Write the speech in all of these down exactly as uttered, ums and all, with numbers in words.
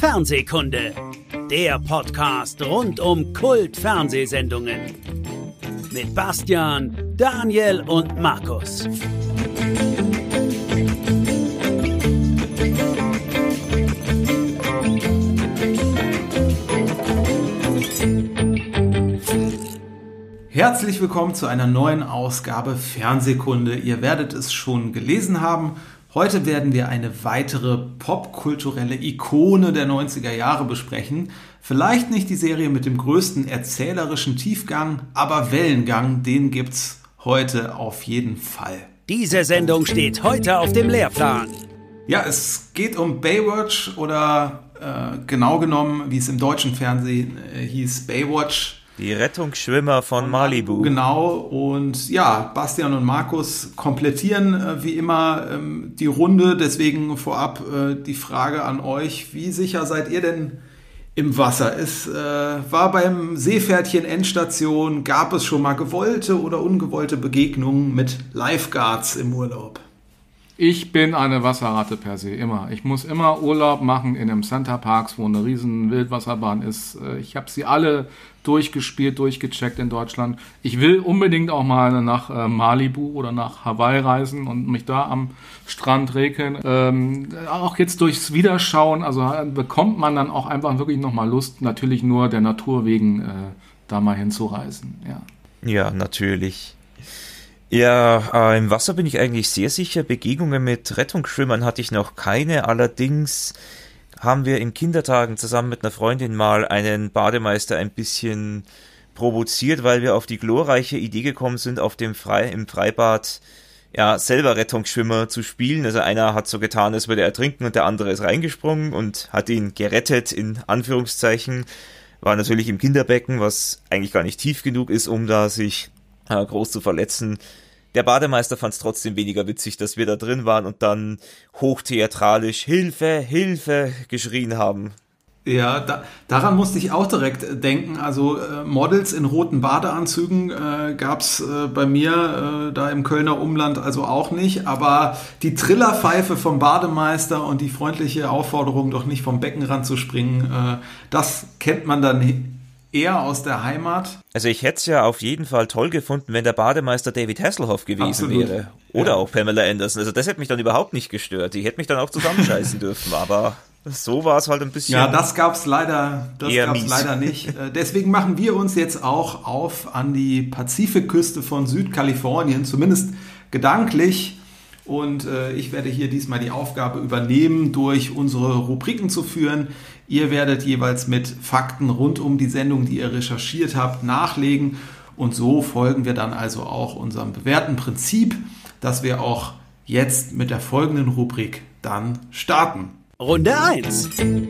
Fernsehkunde, der Podcast rund um Kult-Fernsehsendungen. Mit Bastian, Daniel und Markus. Herzlich willkommen zu einer neuen Ausgabe Fernsehkunde. Ihr werdet es schon gelesen haben. Heute werden wir eine weitere popkulturelle Ikone der neunziger Jahre besprechen. Vielleicht nicht die Serie mit dem größten erzählerischen Tiefgang, aber Wellengang, den gibt's heute auf jeden Fall. Diese Sendung steht heute auf dem Lehrplan. Ja, es geht um Baywatch oder äh, genau genommen, wie es im deutschen Fernsehen äh, hieß, Baywatch. Die Rettungsschwimmer von Malibu. Genau, und ja, Bastian und Markus komplettieren äh, wie immer ähm, die Runde. Deswegen vorab äh, die Frage an euch, wie sicher seid ihr denn im Wasser? Es äh, war beim Seepferdchen Endstation, gab es schon mal gewollte oder ungewollte Begegnungen mit Lifeguards im Urlaub? Ich bin eine Wasserratte per se, immer. Ich muss immer Urlaub machen in einem Centerparks, wo eine riesen Wildwasserbahn ist. Ich habe sie alle durchgespielt, durchgecheckt in Deutschland. Ich will unbedingt auch mal nach äh, Malibu oder nach Hawaii reisen und mich da am Strand regeln. Ähm, auch jetzt durchs Wiederschauen, also bekommt man dann auch einfach wirklich nochmal Lust, natürlich nur der Natur wegen äh, da mal hinzureisen. Ja, ja, natürlich. Ja, äh, im Wasser bin ich eigentlich sehr sicher. Begegnungen mit Rettungsschwimmern hatte ich noch keine. Allerdings haben wir in Kindertagen zusammen mit einer Freundin mal einen Bademeister ein bisschen provoziert, weil wir auf die glorreiche Idee gekommen sind, auf dem Frei, im Freibad ja selber Rettungsschwimmer zu spielen. Also einer hat so getan, als würde er ertrinken und der andere ist reingesprungen und hat ihn gerettet, in Anführungszeichen. War natürlich im Kinderbecken, was eigentlich gar nicht tief genug ist, um da sich äh, groß zu verletzen. Der Bademeister fand es trotzdem weniger witzig, dass wir da drin waren und dann hochtheatralisch Hilfe, Hilfe geschrien haben. Ja, da, daran musste ich auch direkt denken. Also äh, Models in roten Badeanzügen äh, gab es äh, bei mir äh, da im Kölner Umland also auch nicht. Aber die Trillerpfeife vom Bademeister und die freundliche Aufforderung, doch nicht vom Beckenrand zu springen, äh, das kennt man dann eher aus der Heimat. Also ich hätte es ja auf jeden Fall toll gefunden, wenn der Bademeister David Hasselhoff gewesen Absolut. wäre. Oder ja. auch Pamela Anderson. Also das hätte mich dann überhaupt nicht gestört. Die hätte mich dann auch zusammenscheißen dürfen. Aber so war es halt ein bisschen. Ja, das gab es leider, das eher gab's mies. leider nicht. Deswegen machen wir uns jetzt auch auf an die Pazifikküste von Südkalifornien, zumindest gedanklich. Und äh, ich werde hier diesmal die Aufgabe übernehmen, durch unsere Rubriken zu führen. Ihr werdet jeweils mit Fakten rund um die Sendung, die ihr recherchiert habt, nachlegen. Und so folgen wir dann also auch unserem bewährten Prinzip, dass wir auch jetzt mit der folgenden Rubrik dann starten. Runde eins.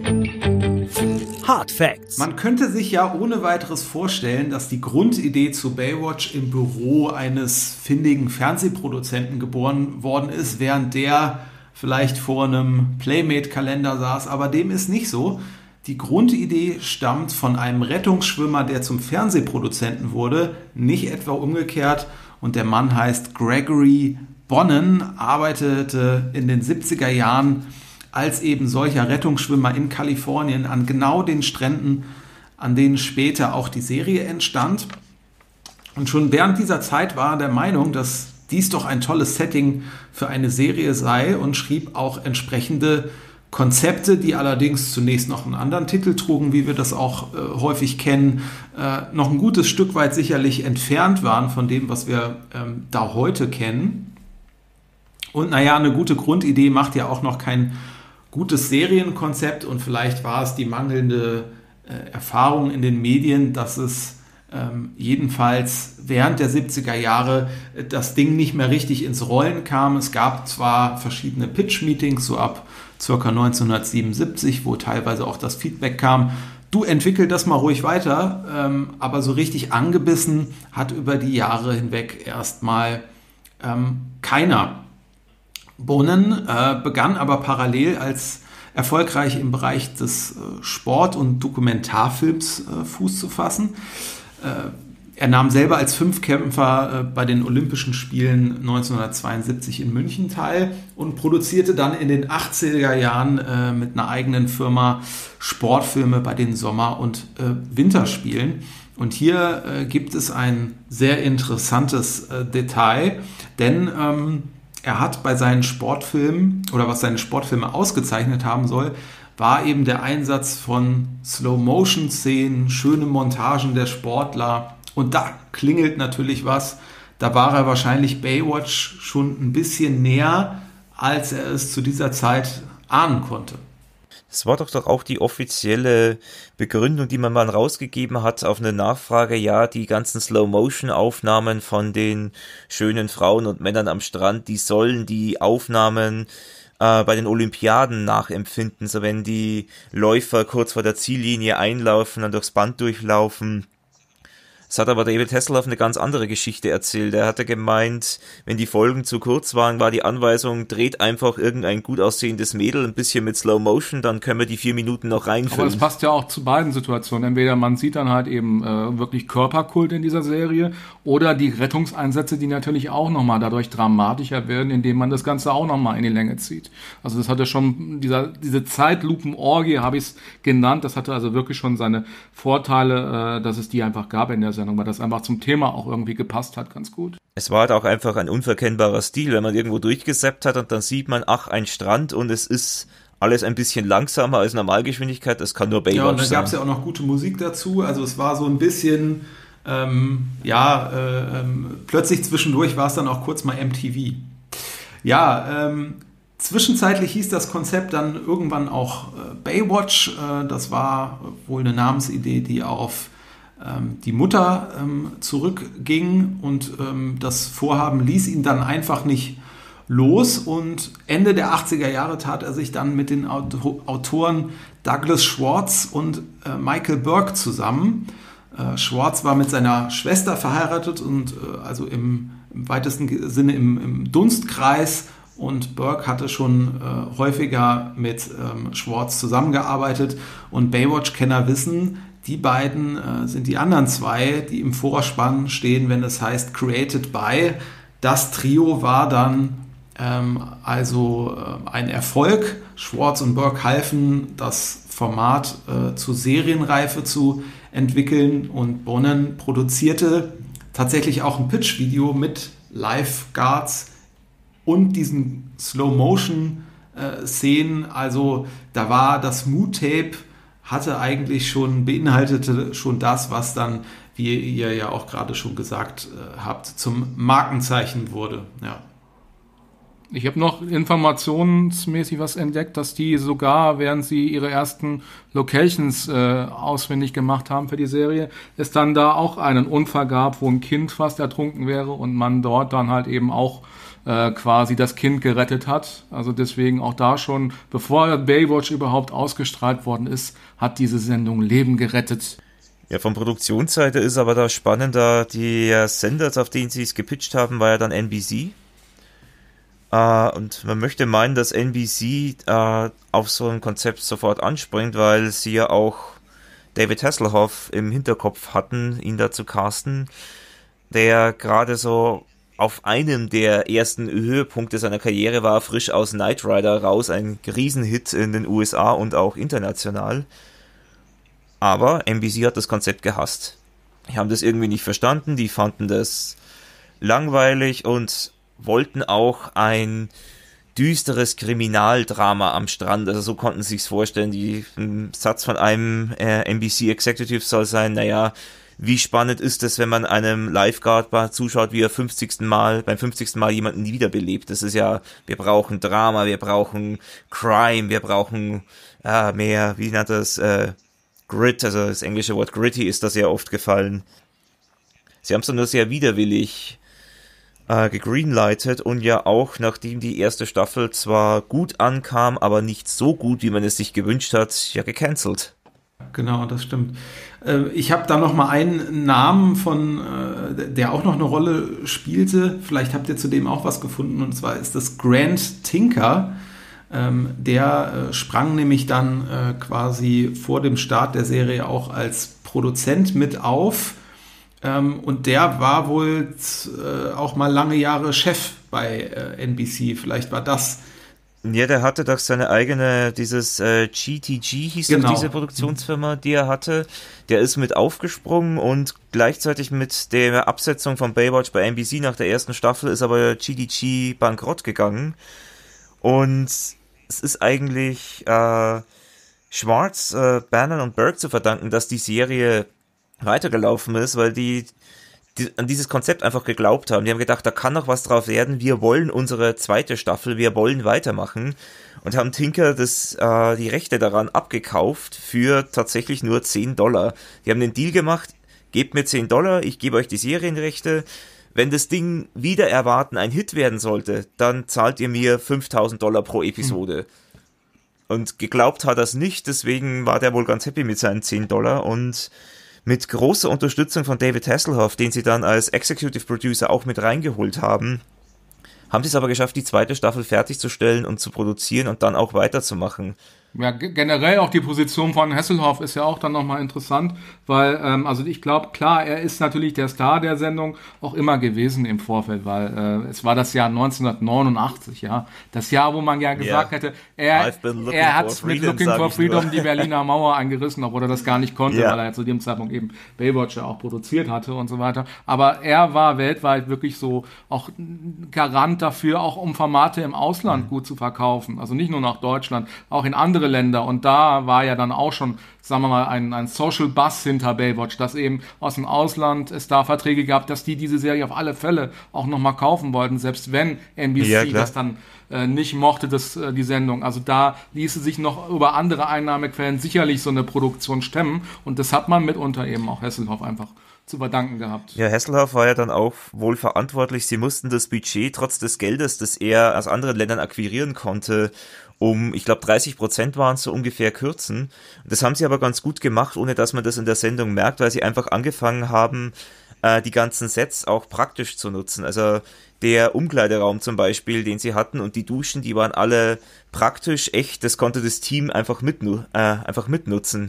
Hard Facts. Man könnte sich ja ohne weiteres vorstellen, dass die Grundidee zu Baywatch im Büro eines findigen Fernsehproduzenten geboren worden ist, während der vielleicht vor einem Playmate-Kalender saß, aber dem ist nicht so. Die Grundidee stammt von einem Rettungsschwimmer, der zum Fernsehproduzenten wurde, nicht etwa umgekehrt. Und der Mann heißt Gregory Bonnen, arbeitete in den siebziger Jahren als eben solcher Rettungsschwimmer in Kalifornien an genau den Stränden, an denen später auch die Serie entstand. Und schon während dieser Zeit war er der Meinung, dass dies doch ein tolles Setting für eine Serie sei und schrieb auch entsprechende Konzepte, die allerdings zunächst noch einen anderen Titel trugen, wie wir das auch äh, häufig kennen, äh, noch ein gutes Stück weit sicherlich entfernt waren von dem, was wir ähm, da heute kennen. Und naja, eine gute Grundidee macht ja auch noch kein gutes Serienkonzept und vielleicht war es die mangelnde äh, Erfahrung in den Medien, dass es ähm, jedenfalls während der siebziger Jahre äh, das Ding nicht mehr richtig ins Rollen kam. Es gab zwar verschiedene Pitch-Meetings, so ab ca. neunzehnhundertsiebenundsiebzig, wo teilweise auch das Feedback kam, du entwickel das mal ruhig weiter, ähm, aber so richtig angebissen hat über die Jahre hinweg erstmal ähm, keiner. Bonnen äh, begann aber parallel als erfolgreich im Bereich des äh, Sport- und Dokumentarfilms äh, Fuß zu fassen. Äh, er nahm selber als Fünfkämpfer äh, bei den Olympischen Spielen neunzehnhundertzweiundsiebzig in München teil und produzierte dann in den achtziger Jahren äh, mit einer eigenen Firma Sportfilme bei den Sommer- und äh, Winterspielen. Und hier äh, gibt es ein sehr interessantes äh, Detail, denn ähm, er hat bei seinen Sportfilmen, oder was seine Sportfilme ausgezeichnet haben soll, war eben der Einsatz von Slow-Motion-Szenen, schöne Montagen der Sportler. Und da klingelt natürlich was. Da war er wahrscheinlich Baywatch schon ein bisschen näher, als er es zu dieser Zeit ahnen konnte. Das war doch doch auch die offizielle Begründung, die man mal rausgegeben hat auf eine Nachfrage. Ja, die ganzen Slow-Motion-Aufnahmen von den schönen Frauen und Männern am Strand, die sollen die Aufnahmen äh, bei den Olympiaden nachempfinden. So wenn die Läufer kurz vor der Ziellinie einlaufen, dann durchs Band durchlaufen. Das hat aber David Hasselhoff eine ganz andere Geschichte erzählt. Er hatte gemeint, wenn die Folgen zu kurz waren, war die Anweisung, dreht einfach irgendein gut aussehendes Mädel ein bisschen mit Slow Motion, dann können wir die vier Minuten noch reinfüllen. Aber das passt ja auch zu beiden Situationen. Entweder man sieht dann halt eben äh, wirklich Körperkult in dieser Serie oder die Rettungseinsätze, die natürlich auch nochmal dadurch dramatischer werden, indem man das Ganze auch nochmal in die Länge zieht. Also das hatte schon, dieser, diese Zeitlupenorgie habe ich es genannt, das hatte also wirklich schon seine Vorteile, äh, dass es die einfach gab in der Sendung, weil das einfach zum Thema auch irgendwie gepasst hat, ganz gut. Es war halt auch einfach ein unverkennbarer Stil, wenn man irgendwo durchgesappt hat und dann sieht man, ach, ein Strand und es ist alles ein bisschen langsamer als Normalgeschwindigkeit, das kann nur Baywatch sein. Ja, und dann gab es ja auch noch gute Musik dazu, also es war so ein bisschen, ähm, ja, äh, ähm, plötzlich zwischendurch war es dann auch kurz mal M T V. Ja, ähm, zwischenzeitlich hieß das Konzept dann irgendwann auch äh, Baywatch, äh, das war wohl eine Namensidee, die auf die Mutter ähm, zurückging und ähm, das Vorhaben ließ ihn dann einfach nicht los und Ende der achtziger Jahre tat er sich dann mit den Auto- Autoren Douglas Schwartz und äh, Michael Burke zusammen. Äh, Schwartz war mit seiner Schwester verheiratet und äh, also im, im weitesten Sinne im, im Dunstkreis und Burke hatte schon äh, häufiger mit ähm, Schwartz zusammengearbeitet und Baywatch-Kenner wissen, die beiden äh, sind die anderen zwei, die im Vorspann stehen, wenn es heißt Created by. Das Trio war dann ähm, also äh, ein Erfolg. Schwartz und Burke halfen, das Format äh, zur Serienreife zu entwickeln und Bonnen produzierte tatsächlich auch ein Pitch-Video mit Lifeguards und diesen Slow-Motion-Szenen. Also da war das Mood-Tape hatte eigentlich schon, beinhaltete schon das, was dann, wie ihr ja auch gerade schon gesagt äh, habt, zum Markenzeichen wurde. Ja. Ich habe noch informationsmäßig was entdeckt, dass die sogar, während sie ihre ersten Locations äh, auswendig gemacht haben für die Serie, es dann da auch einen Unfall gab, wo ein Kind fast ertrunken wäre und man dort dann halt eben auch äh, quasi das Kind gerettet hat. Also deswegen auch da schon, bevor Baywatch überhaupt ausgestrahlt worden ist, hat diese Sendung Leben gerettet. Ja, von Produktionsseite ist aber da spannender, die Sender, auf denen sie es gepitcht haben, war ja dann N B C. Uh, und man möchte meinen, dass N B C uh, auf so ein Konzept sofort anspringt, weil sie ja auch David Hasselhoff im Hinterkopf hatten, ihn da zu casten, der gerade so auf einem der ersten Höhepunkte seiner Karriere war, frisch aus Knight Rider raus, ein Riesenhit in den U S A und auch international. Aber N B C hat das Konzept gehasst. Die haben das irgendwie nicht verstanden, die fanden das langweilig und wollten auch ein düsteres Kriminaldrama am Strand, also so konnten sie sich's vorstellen. Die, ein Satz von einem äh, N B C Executive soll sein, naja, wie spannend ist es, wenn man einem Lifeguard zuschaut, wie er fünfzigsten Mal, beim fünfzigsten Mal jemanden wiederbelebt. Das ist ja, wir brauchen Drama, wir brauchen Crime, wir brauchen äh, mehr, wie nennt das, äh, Grit, also das englische Wort gritty ist da sehr oft gefallen. Sie haben es dann nur sehr widerwillig äh, gegreenlightet und ja auch, nachdem die erste Staffel zwar gut ankam, aber nicht so gut, wie man es sich gewünscht hat, ja gecancelt. Genau, das stimmt. Ich habe da noch mal einen Namen von, der auch noch eine Rolle spielte. Vielleicht habt ihr zu dem auch was gefunden. Und zwar ist das Grant Tinker. Der sprang nämlich dann quasi vor dem Start der Serie auch als Produzent mit auf. Ähm, und der war wohl äh, auch mal lange Jahre Chef bei äh, N B C. Vielleicht war das... Ja, der hatte doch seine eigene, dieses äh, G T G hieß genau. doch diese Produktionsfirma, die er hatte. Der ist mit aufgesprungen und gleichzeitig mit der Absetzung von Baywatch bei N B C nach der ersten Staffel ist aber G T G bankrott gegangen. Und es ist eigentlich äh, Schwartz, äh, Bannon und Burke zu verdanken, dass die Serie weitergelaufen ist, weil die Die, an dieses Konzept einfach geglaubt haben. Die haben gedacht, da kann noch was drauf werden, wir wollen unsere zweite Staffel, wir wollen weitermachen und haben Tinker das, äh, die Rechte daran abgekauft für tatsächlich nur zehn Dollar. Die haben den Deal gemacht, gebt mir zehn Dollar, ich gebe euch die Serienrechte, wenn das Ding wieder erwarten ein Hit werden sollte, dann zahlt ihr mir fünftausend Dollar pro Episode. Hm. Und geglaubt hat er es nicht, deswegen war der wohl ganz happy mit seinen zehn Dollar und mit großer Unterstützung von David Hasselhoff, den sie dann als Executive Producer auch mit reingeholt haben, haben sie es aber geschafft, die zweite Staffel fertigzustellen und zu produzieren und dann auch weiterzumachen. Ja, generell auch die Position von Hasselhoff ist ja auch dann nochmal interessant, weil, ähm, also ich glaube, klar, er ist natürlich der Star der Sendung auch immer gewesen im Vorfeld, weil äh, es war das Jahr neunzehnhundertneunundachtzig, ja, das Jahr, wo man ja gesagt yeah. hätte, er, er hat mit Looking for Freedom die Berliner Mauer eingerissen, obwohl er das gar nicht konnte, yeah. weil er zu dem Zeitpunkt eben Baywatch ja auch produziert hatte und so weiter, aber er war weltweit wirklich so auch Garant dafür, auch um Formate im Ausland mhm. gut zu verkaufen, also nicht nur nach Deutschland, auch in andere Länder. Und da war ja dann auch schon, sagen wir mal, ein, ein Social Buzz hinter Baywatch, dass eben aus dem Ausland es da Verträge gab, dass die diese Serie auf alle Fälle auch nochmal kaufen wollten, selbst wenn N B C ja, das dann äh, nicht mochte, das, äh, die Sendung. Also da ließe sich noch über andere Einnahmequellen sicherlich so eine Produktion stemmen. Und das hat man mitunter eben auch Hasselhoff einfach zu verdanken gehabt. Ja, Hasselhoff war ja dann auch wohl verantwortlich. Sie mussten das Budget trotz des Geldes, das er aus anderen Ländern akquirieren konnte, um, ich glaube, dreißig Prozent waren es so ungefähr kürzen. Das haben sie aber ganz gut gemacht, ohne dass man das in der Sendung merkt, weil sie einfach angefangen haben, äh, die ganzen Sets auch praktisch zu nutzen. Also der Umkleideraum zum Beispiel, den sie hatten und die Duschen, die waren alle praktisch, echt. Das konnte das Team einfach, mitnu- äh, einfach mitnutzen.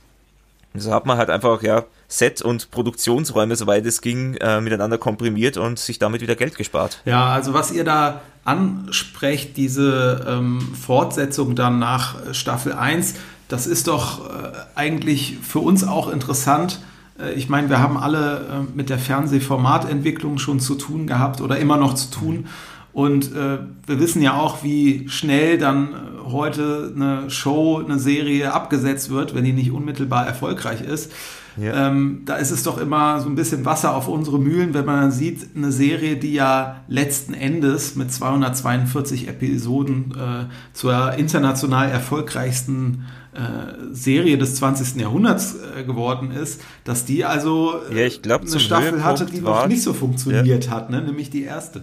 So hat man halt einfach, ja, Set- und Produktionsräume, soweit es ging, äh, miteinander komprimiert und sich damit wieder Geld gespart. Ja, also was ihr da ansprecht, diese ähm, Fortsetzung dann nach Staffel eins, das ist doch äh, eigentlich für uns auch interessant. Äh, ich meine, wir haben alle äh, mit der Fernsehformatentwicklung schon zu tun gehabt oder immer noch zu tun. Und äh, wir wissen ja auch, wie schnell dann äh, heute eine Show, eine Serie abgesetzt wird, wenn die nicht unmittelbar erfolgreich ist. Ja. Ähm, da ist es doch immer so ein bisschen Wasser auf unsere Mühlen, wenn man dann sieht, eine Serie, die ja letzten Endes mit zweihundertzweiundvierzig Episoden äh, zur international erfolgreichsten äh, Serie des zwanzigsten Jahrhunderts äh, geworden ist, dass die also äh, ja, ich glaub, eine Staffel Höhepunkt hatte, die noch nicht so funktioniert ja. hat, ne? Nämlich die erste.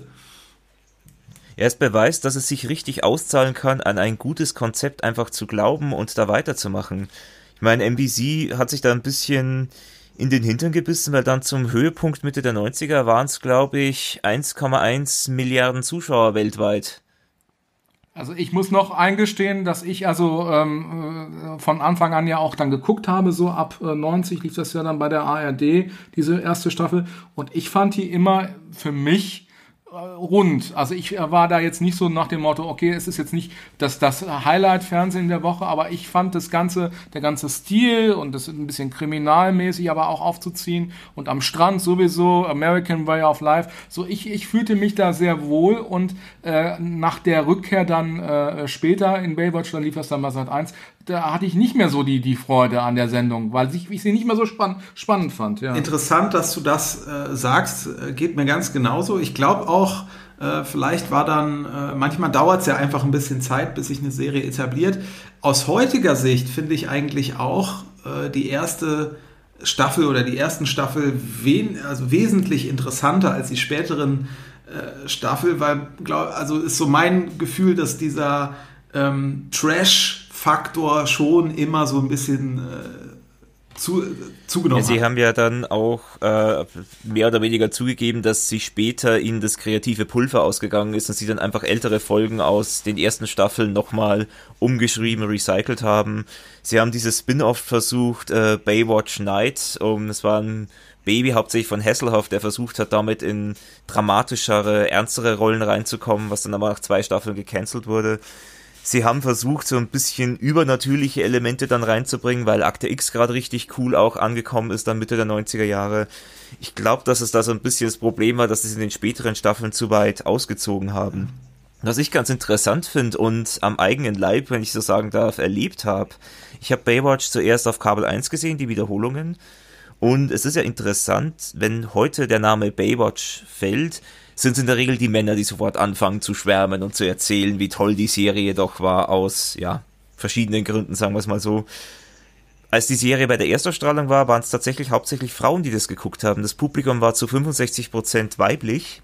Er ist Beweis, dass es sich richtig auszahlen kann, an ein gutes Konzept einfach zu glauben und da weiterzumachen. Ich meine, N B C hat sich da ein bisschen in den Hintern gebissen, weil dann zum Höhepunkt Mitte der neunziger waren es, glaube ich, eins Komma eins Milliarden Zuschauer weltweit. Also ich muss noch eingestehen, dass ich also ähm, von Anfang an ja auch dann geguckt habe, so ab äh, neunzig lief das ja dann bei der A R D, diese erste Staffel, und ich fand die immer für mich rund. Also ich war da jetzt nicht so nach dem Motto, okay, es ist jetzt nicht das, das Highlight-Fernsehen der Woche, aber ich fand das ganze, der ganze Stil und das ein bisschen kriminalmäßig aber auch aufzuziehen und am Strand sowieso, American Way of Life, so ich, ich fühlte mich da sehr wohl und äh, nach der Rückkehr dann äh, später in Baywatch, dann lief das dann bei Sat eins, da hatte ich nicht mehr so die, die Freude an der Sendung, weil ich, ich sie nicht mehr so spann, spannend fand. Ja. Interessant, dass du das äh, sagst, äh, geht mir ganz genauso. Ich glaube auch, äh, vielleicht war dann, äh, manchmal dauert es ja einfach ein bisschen Zeit, bis sich eine Serie etabliert. Aus heutiger Sicht finde ich eigentlich auch äh, die erste Staffel oder die ersten Staffel wen, also wesentlich interessanter als die späteren äh, Staffel, weil, glaub, also ist so mein Gefühl, dass dieser ähm, Trash Faktor schon immer so ein bisschen äh, zu, zugenommen ja, Sie hat. haben ja dann auch äh, mehr oder weniger zugegeben, dass sie später ihnen das kreative Pulver ausgegangen ist und sie dann einfach ältere Folgen aus den ersten Staffeln nochmal umgeschrieben, recycelt haben. Sie haben dieses Spin-off versucht, äh, Baywatch Night, um, es war ein Baby, hauptsächlich von Hasselhoff, der versucht hat, damit in dramatischere, ernstere Rollen reinzukommen, was dann aber nach zwei Staffeln gecancelt wurde. Sie haben versucht, so ein bisschen übernatürliche Elemente dann reinzubringen, weil Akte X gerade richtig cool auch angekommen ist, dann Mitte der neunziger Jahre. Ich glaube, dass es da so ein bisschen das Problem war, dass sie es in den späteren Staffeln zu weit ausgezogen haben. Was ich ganz interessant finde und am eigenen Leib, wenn ich so sagen darf, erlebt habe, ich habe Baywatch zuerst auf Kabel eins gesehen, die Wiederholungen. Und es ist ja interessant, wenn heute der Name Baywatch fällt, sind es in der Regel die Männer, die sofort anfangen zu schwärmen und zu erzählen, wie toll die Serie doch war, aus, ja, verschiedenen Gründen, sagen wir es mal so. Als die Serie bei der Erstausstrahlung war, waren es tatsächlich hauptsächlich Frauen, die das geguckt haben. Das Publikum war zu fünfundsechzig Prozent weiblich.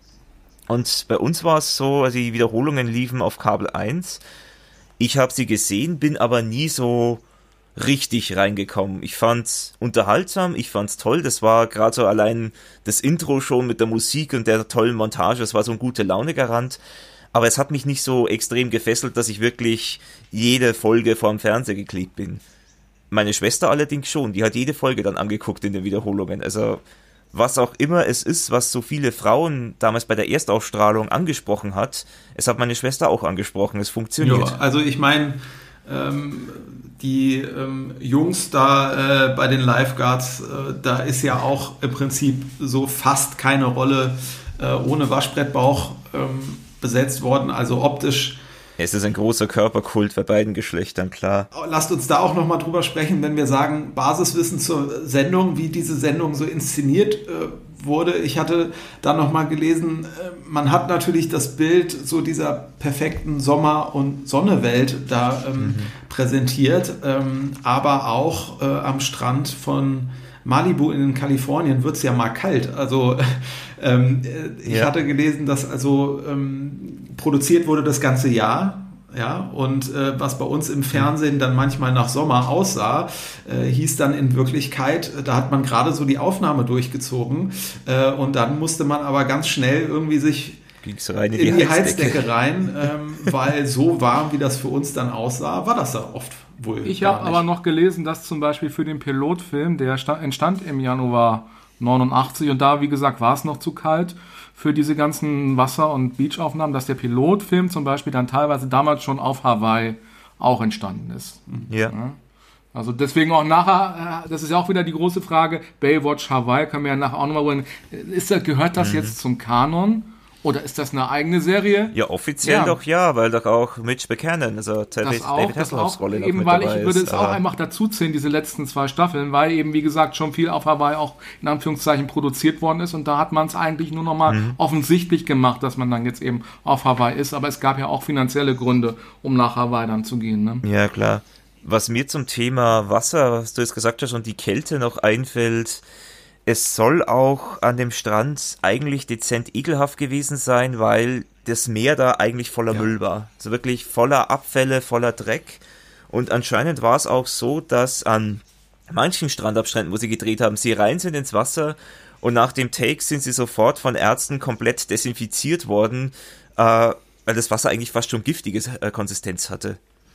Und bei uns war es so, also die Wiederholungen liefen auf Kabel eins. Ich habe sie gesehen, bin aber nie so richtig reingekommen. Ich fand's unterhaltsam, ich fand's toll, das war gerade so allein das Intro schon mit der Musik und der tollen Montage, das war so ein gute Laune-Garant, aber es hat mich nicht so extrem gefesselt, dass ich wirklich jede Folge vorm Fernseher geklebt bin. Meine Schwester allerdings schon, die hat jede Folge dann angeguckt in den Wiederholungen, also was auch immer es ist, was so viele Frauen damals bei der Erstausstrahlung angesprochen hat, es hat meine Schwester auch angesprochen, es funktioniert. Ja, also ich meine, ähm, die ähm, Jungs da äh, bei den Lifeguards, äh, da ist ja auch im Prinzip so fast keine Rolle äh, ohne Waschbrettbauch ähm, besetzt worden, also optisch. Es ist ein großer Körperkult bei beiden Geschlechtern, klar. Lasst uns da auch nochmal drüber sprechen, wenn wir sagen, Basiswissen zur Sendung, wie diese Sendung so inszeniert äh, wurde. Ich hatte da nochmal gelesen, äh, man hat natürlich das Bild so dieser perfekten Sommer- und Sonnewelt da ähm, mhm. präsentiert, ähm, aber auch äh, am Strand von Malibu in Kalifornien wird es ja mal kalt. Also ähm, ich ja. hatte gelesen, dass also ähm, produziert wurde das ganze Jahr. Ja, und äh, was bei uns im Fernsehen dann manchmal nach Sommer aussah, äh, hieß dann in Wirklichkeit, da hat man gerade so die Aufnahme durchgezogen äh, und dann musste man aber ganz schnell irgendwie sich Ging's rein in, in die, die Heizdecke, Heizdecke rein, ähm, weil so warm, wie das für uns dann aussah, war das da oft wohl. Ich habe aber noch gelesen, dass zum Beispiel für den Pilotfilm, der entstand im Januar neunundachtzig und da, wie gesagt, war es noch zu kalt für diese ganzen Wasser- und Beachaufnahmen, dass der Pilotfilm zum Beispiel dann teilweise damals schon auf Hawaii auch entstanden ist. Ja. ja. Also deswegen auch nachher, das ist ja auch wieder die große Frage, Baywatch Hawaii, können wir ja nachher auch nochmal holen. Ist das, gehört das mhm. jetzt zum Kanon? Oder ist das eine eigene Serie? Ja, offiziell ja. doch ja, weil doch auch Mitch Buchanan, also David Hasselhoffs Rolle noch eben, mit weil dabei ich würde ist. es auch einfach dazu zählen, diese letzten zwei Staffeln, weil eben, wie gesagt, schon viel auf Hawaii auch in Anführungszeichen produziert worden ist und da hat man es eigentlich nur nochmal mhm. offensichtlich gemacht, dass man dann jetzt eben auf Hawaii ist, aber es gab ja auch finanzielle Gründe, um nach Hawaii dann zu gehen. Ne? Ja, klar. Was mir zum Thema Wasser, was du jetzt gesagt hast, und die Kälte noch einfällt, es soll auch an dem Strand eigentlich dezent ekelhaft gewesen sein, weil das Meer da eigentlich voller ja. Müll war. Also wirklich voller Abfälle, voller Dreck. Und anscheinend war es auch so, dass an manchen Strandabstränden, wo sie gedreht haben, sie rein sind ins Wasser und nach dem Take sind sie sofort von Ärzten komplett desinfiziert worden, äh, weil das Wasser eigentlich fast schon giftige äh, Konsistenz hatte.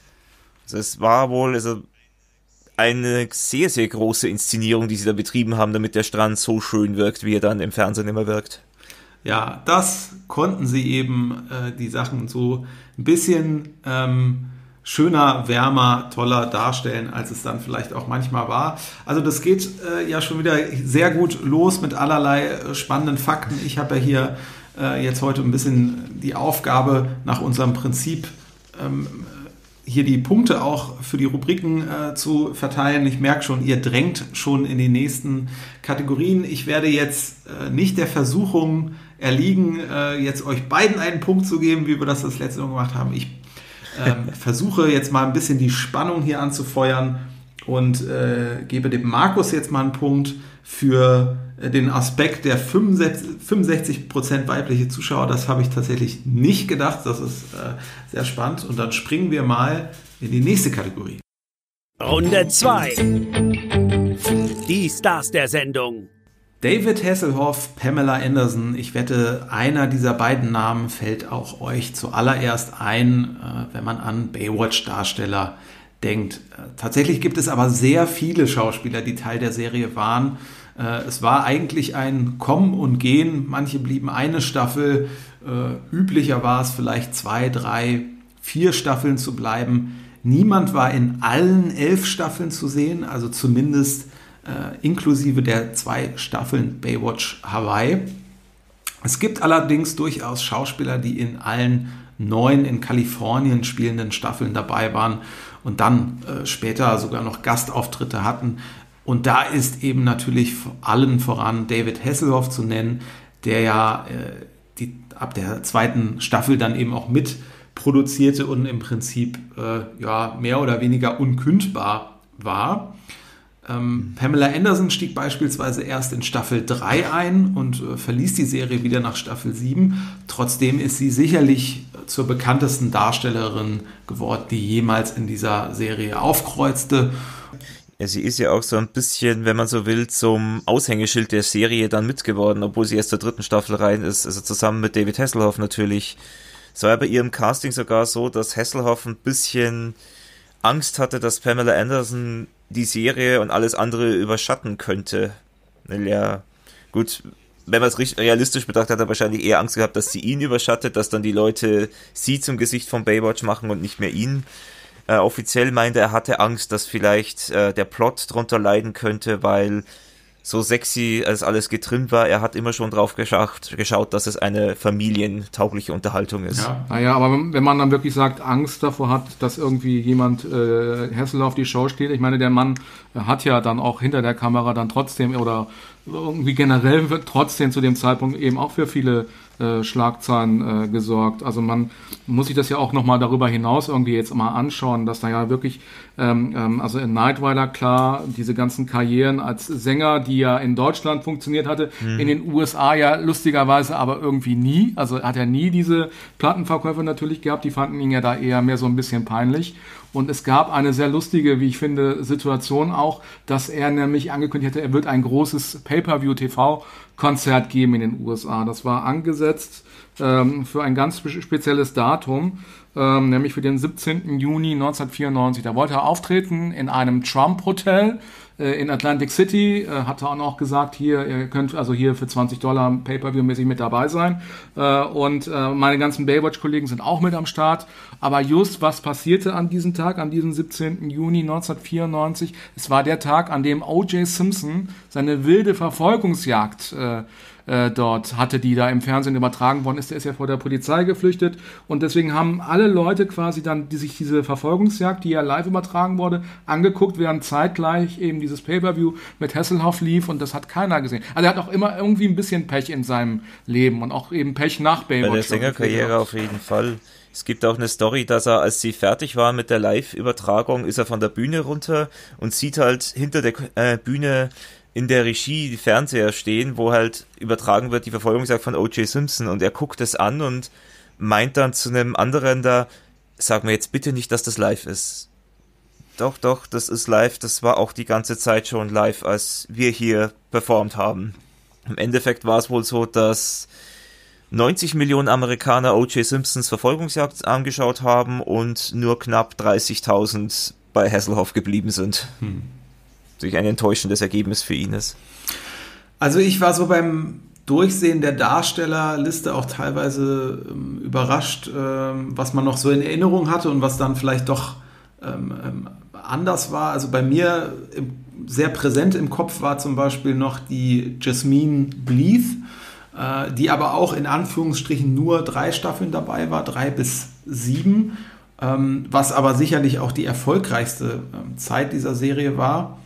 Also es war wohl... also eine sehr, sehr große Inszenierung, die sie da betrieben haben, damit der Strand so schön wirkt, wie er dann im Fernsehen immer wirkt. Ja, das konnten sie eben, äh, die Sachen so ein bisschen ähm, schöner, wärmer, toller darstellen, als es dann vielleicht auch manchmal war. Also das geht äh, ja schon wieder sehr gut los mit allerlei äh, spannenden Fakten. Ich habe ja hier äh, jetzt heute ein bisschen die Aufgabe, nach unserem Prinzip ähm, hier die Punkte auch für die Rubriken äh, zu verteilen. Ich merke schon, ihr drängt schon in die nächsten Kategorien. Ich werde jetzt äh, nicht der Versuchung erliegen, äh, jetzt euch beiden einen Punkt zu geben, wie wir das das letzte Mal gemacht haben. Ich ähm, versuche jetzt mal ein bisschen die Spannung hier anzufeuern und äh, gebe dem Markus jetzt mal einen Punkt für äh, den Aspekt der fünfundsechzig Prozent weibliche Zuschauer. Das habe ich tatsächlich nicht gedacht. Das ist äh, sehr spannend. Und dann springen wir mal in die nächste Kategorie. Runde zwei. Die Stars der Sendung. David Hasselhoff, Pamela Anderson. Ich wette, einer dieser beiden Namen fällt auch euch zuallererst ein, äh, wenn man an Baywatch-Darsteller denkt. Tatsächlich gibt es aber sehr viele Schauspieler, die Teil der Serie waren. Äh, es war eigentlich ein Kommen und Gehen. Manche blieben eine Staffel. Äh, üblicher war es vielleicht zwei, drei, vier Staffeln zu bleiben. Niemand war in allen elf Staffeln zu sehen, also zumindest äh, inklusive der zwei Staffeln Baywatch Hawaii. Es gibt allerdings durchaus Schauspieler, die in allen neun in Kalifornien spielenden Staffeln dabei waren und dann äh, später sogar noch Gastauftritte hatten. Und da ist eben natürlich allen voran David Hasselhoff zu nennen, der ja äh, die, ab der zweiten Staffel dann eben auch mit produzierte und im Prinzip äh, ja, mehr oder weniger unkündbar war. Ähm, Pamela Anderson stieg beispielsweise erst in Staffel drei ein und äh, verließ die Serie wieder nach Staffel sieben. Trotzdem ist sie sicherlich zur bekanntesten Darstellerin geworden, die jemals in dieser Serie aufkreuzte. Ja, sie ist ja auch so ein bisschen, wenn man so will, zum Aushängeschild der Serie dann mitgeworden, obwohl sie erst zur dritten Staffel rein ist, also zusammen mit David Hasselhoff natürlich. Es war bei ihrem Casting sogar so, dass Hasselhoff ein bisschen Angst hatte, dass Pamela Anderson die Serie und alles andere überschatten könnte. Ja, gut, wenn man es richtig realistisch betrachtet, hat er wahrscheinlich eher Angst gehabt, dass sie ihn überschattet, dass dann die Leute sie zum Gesicht von Baywatch machen und nicht mehr ihn. Äh, offiziell meinte er, hatte Angst, dass vielleicht äh, der Plot drunter leiden könnte, weil so sexy als alles getrimmt war, er hat immer schon drauf geschaut, geschaut, dass es eine familientaugliche Unterhaltung ist. Ja. Naja, aber wenn man dann wirklich sagt, Angst davor hat, dass irgendwie jemand äh, Hasselhoff die Show steht, ich meine, der Mann hat ja dann auch hinter der Kamera dann trotzdem oder irgendwie generell wird trotzdem zu dem Zeitpunkt eben auch für viele äh, Schlagzeilen äh, gesorgt. Also man muss sich das ja auch nochmal darüber hinaus irgendwie jetzt mal anschauen, dass da ja wirklich, ähm, ähm, also in Nightwiler klar, diese ganzen Karrieren als Sänger, die ja in Deutschland funktioniert hatte, mhm. in den U S A ja lustigerweise aber irgendwie nie, also hat er nie diese Plattenverkäufe natürlich gehabt, die fanden ihn ja da eher mehr so ein bisschen peinlich. Und es gab eine sehr lustige, wie ich finde, Situation auch, dass er nämlich angekündigt hatte, er wird ein großes Pay-Per-View-T V-Konzert geben in den U S A. Das war angesetzt ähm, für ein ganz spezielles Datum, ähm, nämlich für den siebzehnten Juni neunzehnhundertvierundneunzig. Da wollte er auftreten in einem Trump-Hotel äh, in Atlantic City. Äh, hat er auch noch gesagt, hier, ihr könnt also hier für zwanzig Dollar Pay-Per-View-mäßig mit dabei sein. Äh, und äh, meine ganzen Baywatch-Kollegen sind auch mit am Start. Aber just was passierte an diesem Tag, an diesem siebzehnten Juni neunzehnhundertvierundneunzig? Es war der Tag, an dem O J Simpson seine wilde Verfolgungsjagd äh, äh, dort hatte, die da im Fernsehen übertragen worden ist. Der ist ja vor der Polizei geflüchtet. Und deswegen haben alle Leute quasi dann, die sich diese Verfolgungsjagd, die ja live übertragen wurde, angeguckt, während zeitgleich eben dieses Pay-Per-View mit Hasselhoff lief. Und das hat keiner gesehen. Also er hat auch immer irgendwie ein bisschen Pech in seinem Leben und auch eben Pech nach Baywatch. Bei der Sängerkarriere auf jeden Fall. Es gibt auch eine Story, dass er, als sie fertig war mit der Live-Übertragung, ist er von der Bühne runter und sieht halt hinter der äh, Bühne in der Regie die Fernseher stehen, wo halt übertragen wird die Verfolgungsjagd von O J Simpson, und er guckt es an und meint dann zu einem anderen da, sag mir jetzt bitte nicht, dass das live ist. Doch, doch, das ist live, das war auch die ganze Zeit schon live, als wir hier performt haben. Im Endeffekt war es wohl so, dass neunzig Millionen Amerikaner O J Simpsons Verfolgungsjagd angeschaut haben und nur knapp dreißigtausend bei Hasselhoff geblieben sind. Hm. Durch ein enttäuschendes Ergebnis für ihn ist. Also ich war so beim Durchsehen der Darstellerliste auch teilweise ähm, überrascht, ähm, was man noch so in Erinnerung hatte und was dann vielleicht doch ähm, ähm, anders war. Also bei mir im, sehr präsent im Kopf war zum Beispiel noch die Jasmine Bleeth, äh, die aber auch in Anführungsstrichen nur drei Staffeln dabei war, drei bis sieben, ähm, was aber sicherlich auch die erfolgreichste ähm, Zeit dieser Serie war.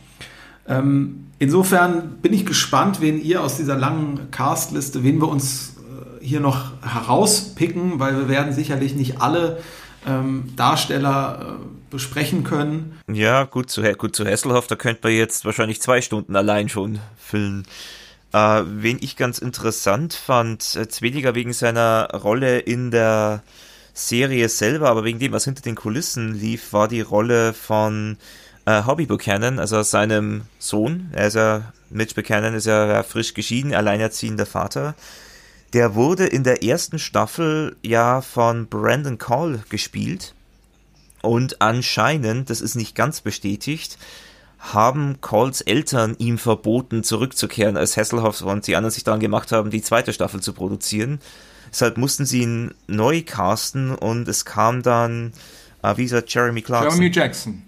Ähm, insofern bin ich gespannt, wen ihr aus dieser langen Castliste, wen wir uns äh, hier noch herauspicken, weil wir werden sicherlich nicht alle ähm, Darsteller äh, besprechen können. Ja, gut zu, gut zu Hasselhoff, da könnte man jetzt wahrscheinlich zwei Stunden allein schon füllen. Äh, wen ich ganz interessant fand, jetzt weniger wegen seiner Rolle in der Serie selber, aber wegen dem, was hinter den Kulissen lief, war die Rolle von Uh, Hobie Buchanan, also seinem Sohn. Er ist ja, Mitch Buchanan ist ja frisch geschieden, alleinerziehender Vater. Der wurde in der ersten Staffel ja von Brandon Call gespielt und anscheinend, das ist nicht ganz bestätigt, haben Coles Eltern ihm verboten, zurückzukehren als Hasselhoff, und die anderen sich daran gemacht haben, die zweite Staffel zu produzieren. Deshalb mussten sie ihn neu casten und es kam dann, äh, wie gesagt, Jeremy Clarkson. Jeremy Jackson.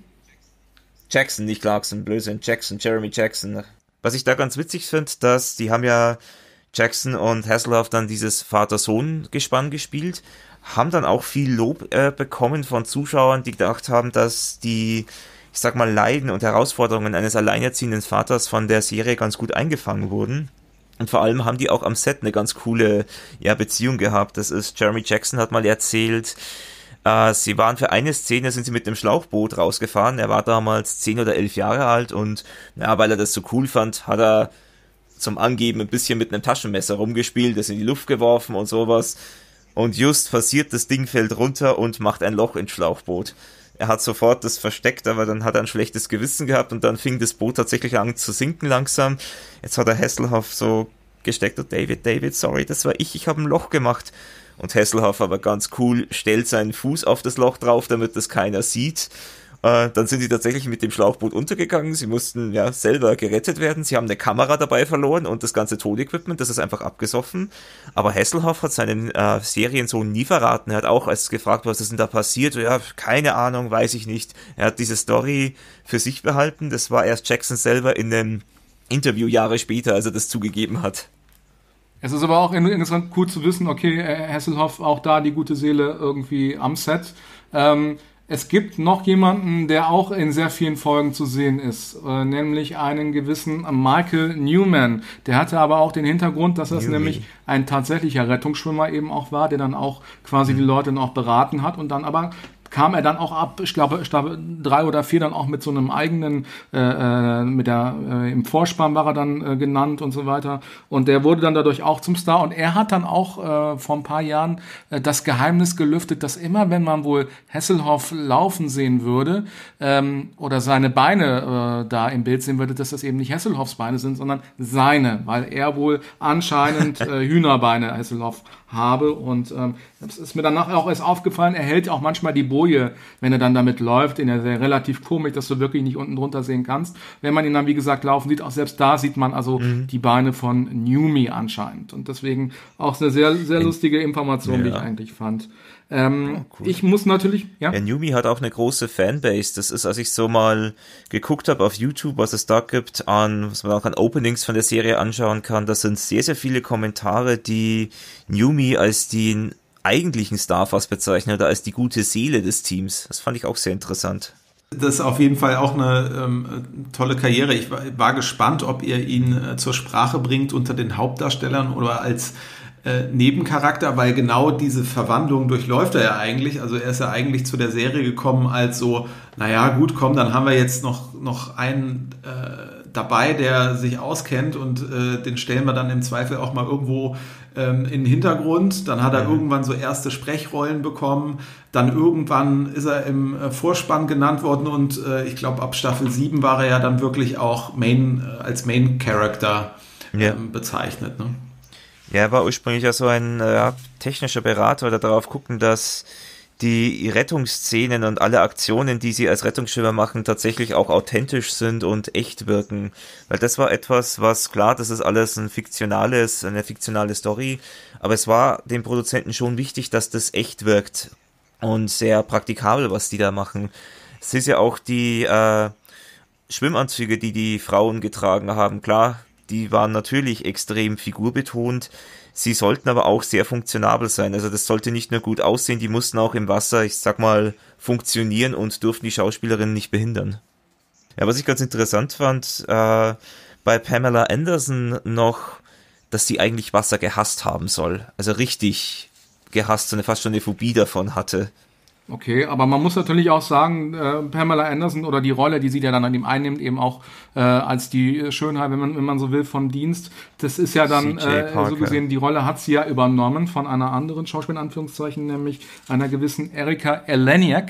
Jackson, nicht Clarkson, Blödsinn, Jackson, Jeremy Jackson. Was ich da ganz witzig finde, dass die haben ja Jackson und Hasselhoff dann dieses Vater-Sohn-Gespann gespielt, haben dann auch viel Lob äh, bekommen von Zuschauern, die gedacht haben, dass die, ich sag mal, Leiden und Herausforderungen eines alleinerziehenden Vaters von der Serie ganz gut eingefangen wurden. Und vor allem haben die auch am Set eine ganz coole ja, Beziehung gehabt. Das ist, Jeremy Jackson hat mal erzählt, äh, sie waren für eine Szene, sind sie mit einem Schlauchboot rausgefahren. Er war damals zehn oder elf Jahre alt und ja, weil er das so cool fand, hat er zum Angeben ein bisschen mit einem Taschenmesser rumgespielt, das in die Luft geworfen und sowas. Und just passiert, das Ding fällt runter und macht ein Loch ins Schlauchboot. Er hat sofort das versteckt, aber dann hat er ein schlechtes Gewissen gehabt und dann fing das Boot tatsächlich an zu sinken langsam. Jetzt hat er Hasselhoff so gesteckt und David, David, sorry, das war ich, ich habe ein Loch gemacht. Und Hasselhoff aber ganz cool stellt seinen Fuß auf das Loch drauf, damit das keiner sieht. Äh, dann sind sie tatsächlich mit dem Schlauchboot untergegangen. Sie mussten ja selber gerettet werden. Sie haben eine Kamera dabei verloren und das ganze Tonequipment, das ist einfach abgesoffen. Aber Hasselhoff hat seinen äh, Seriensohn nie verraten. Er hat auch, als gefragt, was ist denn da passiert, ja, keine Ahnung, weiß ich nicht. Er hat diese Story für sich behalten. Das war erst Jackson selber in einem Interview Jahre später, als er das zugegeben hat. Es ist aber auch interessant, cool zu wissen, okay, Hasselhoff, auch da die gute Seele irgendwie am Set. Ähm, Es gibt noch jemanden, der auch in sehr vielen Folgen zu sehen ist, äh, nämlich einen gewissen Michael Newman. Der hatte aber auch den Hintergrund, dass das nämlich ein tatsächlicher Rettungsschwimmer eben auch war, der dann auch quasi mhm. die Leute noch beraten hat und dann aber kam er dann auch ab, ich glaube, Staffel drei oder vier dann auch mit so einem eigenen, äh, mit der, äh, im Vorspann war er dann äh, genannt und so weiter. Und der wurde dann dadurch auch zum Star. Und er hat dann auch äh, vor ein paar Jahren äh, das Geheimnis gelüftet, dass immer, wenn man wohl Hasselhoff laufen sehen würde, ähm, oder seine Beine äh, da im Bild sehen würde, dass das eben nicht Hasselhoffs Beine sind, sondern seine, weil er wohl anscheinend äh, Hühnerbeine Hasselhoff habe und ähm, das ist mir danach auch erst aufgefallen, er hält auch manchmal die Boje, wenn er dann damit läuft, in der sehr relativ komisch, dass du wirklich nicht unten drunter sehen kannst. Wenn man ihn dann, wie gesagt, laufen sieht, auch selbst da sieht man also mhm. die Beine von Numi anscheinend und deswegen auch eine sehr, sehr lustige Information, ja. die ich eigentlich fand. Ähm, oh, cool. Ich muss natürlich, ja. Ja, Numi hat auch eine große Fanbase. Das ist, als ich so mal geguckt habe auf YouTube, was es da gibt, an, was man auch an Openings von der Serie anschauen kann, das sind sehr, sehr viele Kommentare, die Numi als den eigentlichen Star fast bezeichnen oder als die gute Seele des Teams. Das fand ich auch sehr interessant. Das ist auf jeden Fall auch eine ähm, tolle Karriere. Ich war, war gespannt, ob ihr ihn äh, zur Sprache bringt unter den Hauptdarstellern oder als Äh, Nebencharakter, weil genau diese Verwandlung durchläuft er ja eigentlich. Also er ist ja eigentlich zu der Serie gekommen als so, naja gut, komm, dann haben wir jetzt noch, noch einen äh, dabei, der sich auskennt und äh, den stellen wir dann im Zweifel auch mal irgendwo ähm, in den Hintergrund. Dann hat er mhm. irgendwann so erste Sprechrollen bekommen. Dann irgendwann ist er im äh, Vorspann genannt worden und äh, ich glaube ab Staffel sieben war er ja dann wirklich auch Main, äh, als Main Character ähm, ja. bezeichnet, ne? Ja, er war ursprünglich ja so ein äh, technischer Berater, der darauf gucken, dass die Rettungsszenen und alle Aktionen, die sie als Rettungsschwimmer machen, tatsächlich auch authentisch sind und echt wirken. Weil das war etwas, was, klar, das ist alles ein fiktionales, eine fiktionale Story, aber es war den Produzenten schon wichtig, dass das echt wirkt und sehr praktikabel, was die da machen. Es ist ja auch die äh, Schwimmanzüge, die die Frauen getragen haben, klar, die waren natürlich extrem figurbetont, sie sollten aber auch sehr funktionabel sein, also das sollte nicht nur gut aussehen, die mussten auch im Wasser, ich sag mal, funktionieren und durften die Schauspielerinnen nicht behindern. Ja, was ich ganz interessant fand, äh, bei Pamela Anderson noch, dass sie eigentlich Wasser gehasst haben soll, also richtig gehasst, so eine fast schon eine Phobie davon hatte. Okay, aber man muss natürlich auch sagen, äh, Pamela Anderson oder die Rolle, die sie ja dann an ihm einnimmt, eben auch äh, als die Schönheit, wenn man wenn man so will, von Dienst, das ist ja dann äh, so gesehen, die Rolle hat sie ja übernommen von einer anderen Schauspielerin, in Anführungszeichen, nämlich einer gewissen Erika Eleniak.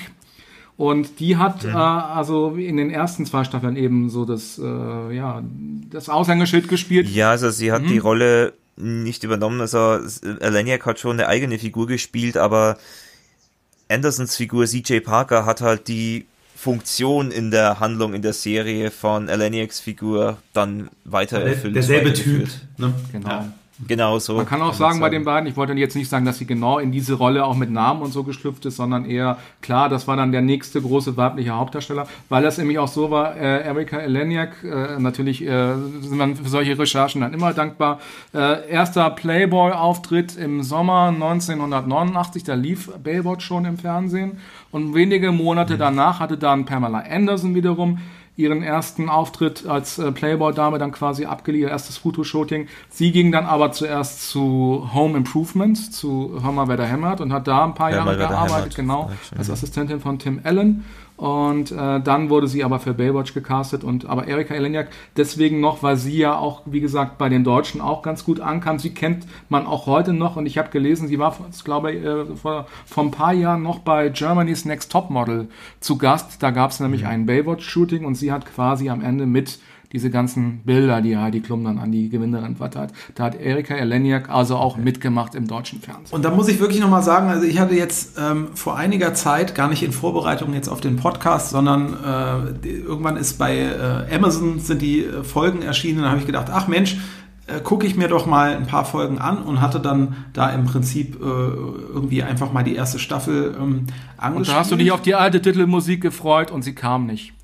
Und die hat mhm. äh, also in den ersten zwei Staffeln eben so das, äh, ja, das Aushängeschild gespielt. Ja, also sie hat mhm. die Rolle nicht übernommen, also Eleniak hat schon eine eigene Figur gespielt, aber Andersons Figur C J Parker hat halt die Funktion in der Handlung, in der Serie von Eleniacs Figur dann weiter erfüllt. Derselbe Typ. Ne? Genau. Ja. Genau so. Man kann auch sagen, bei den beiden, ich wollte jetzt nicht sagen, dass sie genau in diese Rolle auch mit Namen und so geschlüpft ist, sondern eher, klar, das war dann der nächste große weibliche Hauptdarsteller, weil das nämlich auch so war, äh, Erika Eleniak, äh, natürlich äh, sind wir für solche Recherchen dann immer dankbar. Äh, erster Playboy-Auftritt im Sommer neunzehnhundertneunundachtzig, da lief Baywatch schon im Fernsehen und wenige Monate mhm. danach hatte dann Pamela Anderson wiederum ihren ersten Auftritt als äh, Playboy-Dame dann quasi abgeliefert, erstes Fotoshooting. Sie ging dann aber zuerst zu Home Improvement, zu Hör mal, wer da hämmert und hat da ein paar Hör mal, Jahre gearbeitet, genau, als Assistentin von Tim Allen. Und äh, dann wurde sie aber für Baywatch gecastet. Und aber Erika Eleniak deswegen noch, weil sie ja auch, wie gesagt, bei den Deutschen auch ganz gut ankam. Sie kennt man auch heute noch. Und ich habe gelesen, sie war, glaube ich, äh, vor, vor ein paar Jahren noch bei Germany's Next Topmodel zu Gast. Da gab es nämlich mhm. ein Baywatch-Shooting und sie hat quasi am Ende mit diese ganzen Bilder, die Heidi Klum dann an die Gewinnerin verteilt. Da hat Erika Eleniak also auch mitgemacht im deutschen Fernsehen. Und da muss ich wirklich nochmal sagen, also ich hatte jetzt ähm, vor einiger Zeit, gar nicht in Vorbereitung jetzt auf den Podcast, sondern äh, irgendwann ist bei äh, Amazon sind die äh, Folgen erschienen, da habe ich gedacht, ach Mensch, äh, gucke ich mir doch mal ein paar Folgen an und hatte dann da im Prinzip äh, irgendwie einfach mal die erste Staffel ähm, angespielt. Und da hast du dich auf die alte Titelmusik gefreut und sie kam nicht.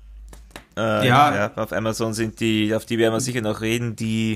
Äh, ja. ja, auf Amazon sind die, auf die werden wir sicher noch reden, die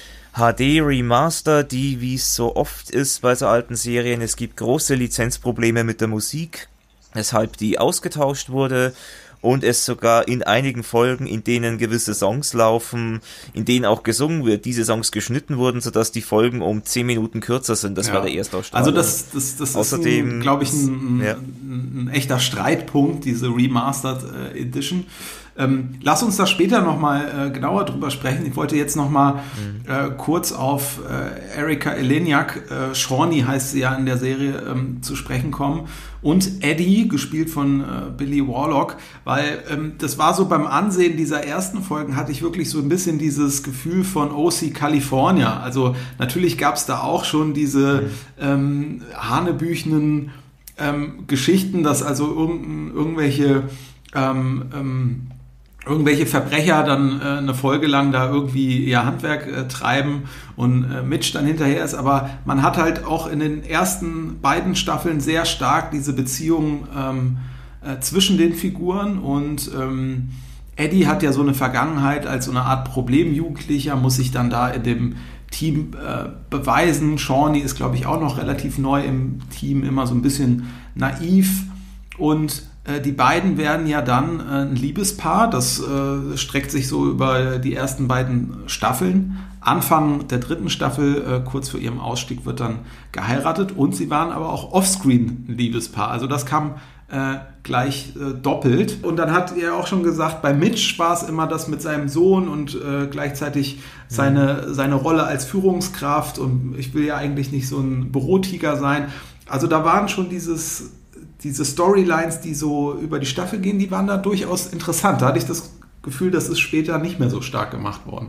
H D Remaster, die, wie es so oft ist bei so alten Serien, es gibt große Lizenzprobleme mit der Musik, weshalb die ausgetauscht wurde und es sogar in einigen Folgen, in denen gewisse Songs laufen, in denen auch gesungen wird, diese Songs geschnitten wurden, sodass die Folgen um zehn Minuten kürzer sind. Das ja. war der Erstausstrahlung. Also das, das, das Außerdem, ist, glaube ich, ein, ja. ein, ein echter Streitpunkt, diese Remastered äh, Edition. Ähm, lass uns da später nochmal äh, genauer drüber sprechen. Ich wollte jetzt nochmal mhm. äh, kurz auf äh, Erika Eleniak, äh, Shawnee heißt sie ja in der Serie, ähm, zu sprechen kommen. Und Eddie, gespielt von äh, Billy Warlock, weil ähm, das war so beim Ansehen dieser ersten Folgen, hatte ich wirklich so ein bisschen dieses Gefühl von O C California. Also natürlich gab es da auch schon diese mhm. ähm, hanebüchenen ähm, Geschichten, dass also irgend, irgendwelche ähm, ähm, irgendwelche Verbrecher dann äh, eine Folge lang da irgendwie ihr Handwerk äh, treiben und äh, Mitch dann hinterher ist, aber man hat halt auch in den ersten beiden Staffeln sehr stark diese Beziehung ähm, äh, zwischen den Figuren und ähm, Eddie hat ja so eine Vergangenheit als so eine Art Problemjugendlicher, muss sich dann da in dem Team äh, beweisen. Shawnee ist, glaube ich, auch noch relativ neu im Team, immer so ein bisschen naiv und die beiden werden ja dann ein Liebespaar, das äh, streckt sich so über die ersten beiden Staffeln. Anfang der dritten Staffel, äh, kurz vor ihrem Ausstieg, wird dann geheiratet und sie waren aber auch offscreen ein Liebespaar. Also das kam äh, gleich äh, doppelt. Und dann hat er auch schon gesagt, bei Mitch war es immer das mit seinem Sohn und äh, gleichzeitig seine, seine Rolle als Führungskraft und ich will ja eigentlich nicht so ein Bürotiger sein. Also da waren schon dieses... Diese Storylines, die so über die Staffel gehen, die waren da durchaus interessant. Da hatte ich das Gefühl, das ist später nicht mehr so stark gemacht worden.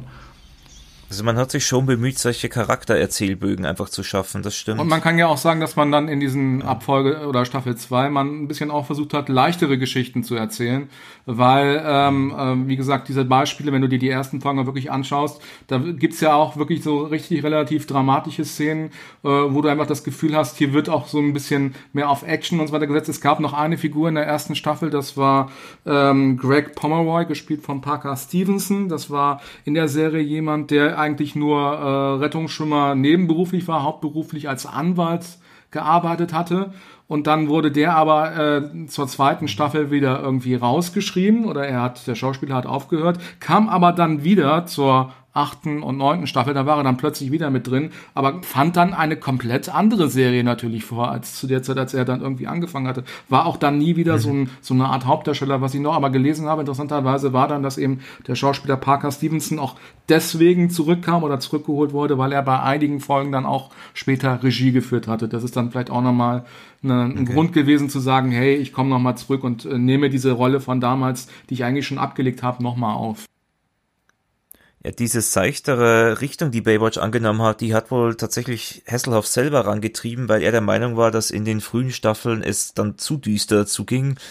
Also man hat sich schon bemüht, solche Charaktererzählbögen einfach zu schaffen, das stimmt. Und man kann ja auch sagen, dass man dann in diesen Abfolge oder Staffel zwei man ein bisschen auch versucht hat, leichtere Geschichten zu erzählen, weil, ähm, äh, wie gesagt, diese Beispiele, wenn du dir die ersten Folgen wirklich anschaust, da gibt's ja auch wirklich so richtig relativ dramatische Szenen, äh, wo du einfach das Gefühl hast, hier wird auch so ein bisschen mehr auf Action und so weiter gesetzt. Es gab noch eine Figur in der ersten Staffel, das war ähm, Greg Pomeroy, gespielt von Parker Stevenson. Das war in der Serie jemand, der eigentlich nur äh, Rettungsschwimmer nebenberuflich war, hauptberuflich als Anwalt gearbeitet hatte. Und dann wurde der aber äh, zur zweiten Staffel wieder irgendwie rausgeschrieben oder er hat, der Schauspieler hat aufgehört, kam aber dann wieder zur achten und neunten Staffel, da war er dann plötzlich wieder mit drin, aber fand dann eine komplett andere Serie natürlich vor, als zu der Zeit, als er dann irgendwie angefangen hatte. War auch dann nie wieder mhm. so, ein, so eine Art Hauptdarsteller, was ich noch aber gelesen habe, interessanterweise war dann, dass eben der Schauspieler Parker Stevenson auch deswegen zurückkam oder zurückgeholt wurde, weil er bei einigen Folgen dann auch später Regie geführt hatte. Das ist dann vielleicht auch nochmal eine, ein okay. Grund gewesen zu sagen, hey, ich komme nochmal zurück und äh, nehme diese Rolle von damals, die ich eigentlich schon abgelegt habe, nochmal auf. Ja, diese seichtere Richtung, die Baywatch angenommen hat, die hat wohl tatsächlich Hasselhoff selber rangetrieben, weil er der Meinung war, dass in den frühen Staffeln es dann zu düster zuging,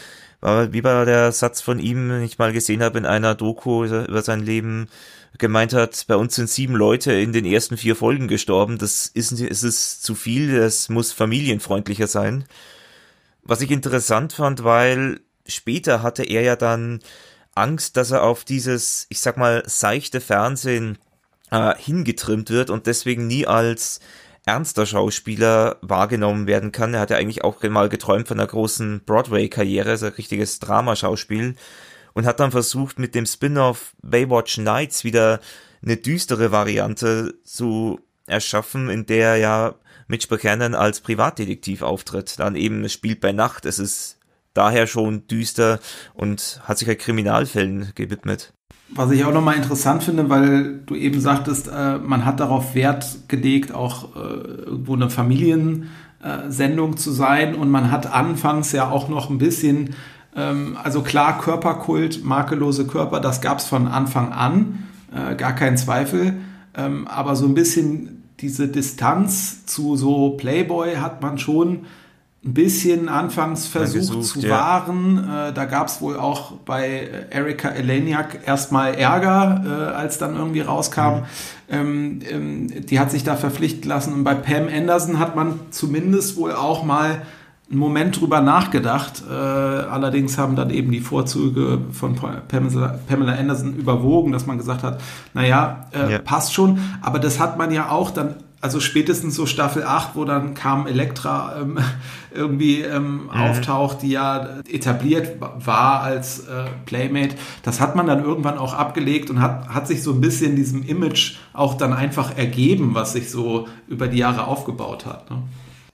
War, wie war der Satz von ihm, den ich mal gesehen habe in einer Doku über sein Leben, gemeint hat, bei uns sind sieben Leute in den ersten vier Folgen gestorben, das ist, ist es zu viel, das muss familienfreundlicher sein. Was ich interessant fand, weil später hatte er ja dann Angst, dass er auf dieses, ich sag mal, seichte Fernsehen äh, hingetrimmt wird und deswegen nie als ernster Schauspieler wahrgenommen werden kann. Er hat ja eigentlich auch mal geträumt von einer großen Broadway-Karriere, so ein richtiges Dramaschauspiel, und hat dann versucht, mit dem Spin-off Baywatch Nights wieder eine düstere Variante zu erschaffen, in der ja Mitch Buchanan als Privatdetektiv auftritt. Dann eben, es spielt bei Nacht, es ist daher schon düster und hat sich halt Kriminalfällen gewidmet. Was ich auch nochmal interessant finde, weil du eben sagtest, äh, man hat darauf Wert gelegt, auch äh, irgendwo eine Familiensendung äh, zu sein, und man hat anfangs ja auch noch ein bisschen, ähm, also klar, Körperkult, makellose Körper, das gab es von Anfang an, äh, gar kein Zweifel, ähm, aber so ein bisschen diese Distanz zu so Playboy hat man schon ein bisschen anfangs versucht gesucht, zu wahren. Ja. Äh, da gab es wohl auch bei Erika Eleniak erstmal Ärger, äh, als dann irgendwie rauskam. Mhm. Ähm, ähm, die hat sich da verpflichten lassen. Und bei Pam Anderson hat man zumindest wohl auch mal einen Moment drüber nachgedacht. Äh, allerdings haben dann eben die Vorzüge von Pamela, Pamela Anderson überwogen, dass man gesagt hat, naja, äh, ja. passt schon. Aber das hat man ja auch dann, also spätestens so Staffel acht, wo dann kam Elektra ähm, irgendwie ähm, mhm. auftaucht, die ja etabliert war als äh, Playmate. Das hat man dann irgendwann auch abgelegt und hat, hat sich so ein bisschen diesem Image auch dann einfach ergeben, was sich so über die Jahre aufgebaut hat. Ne?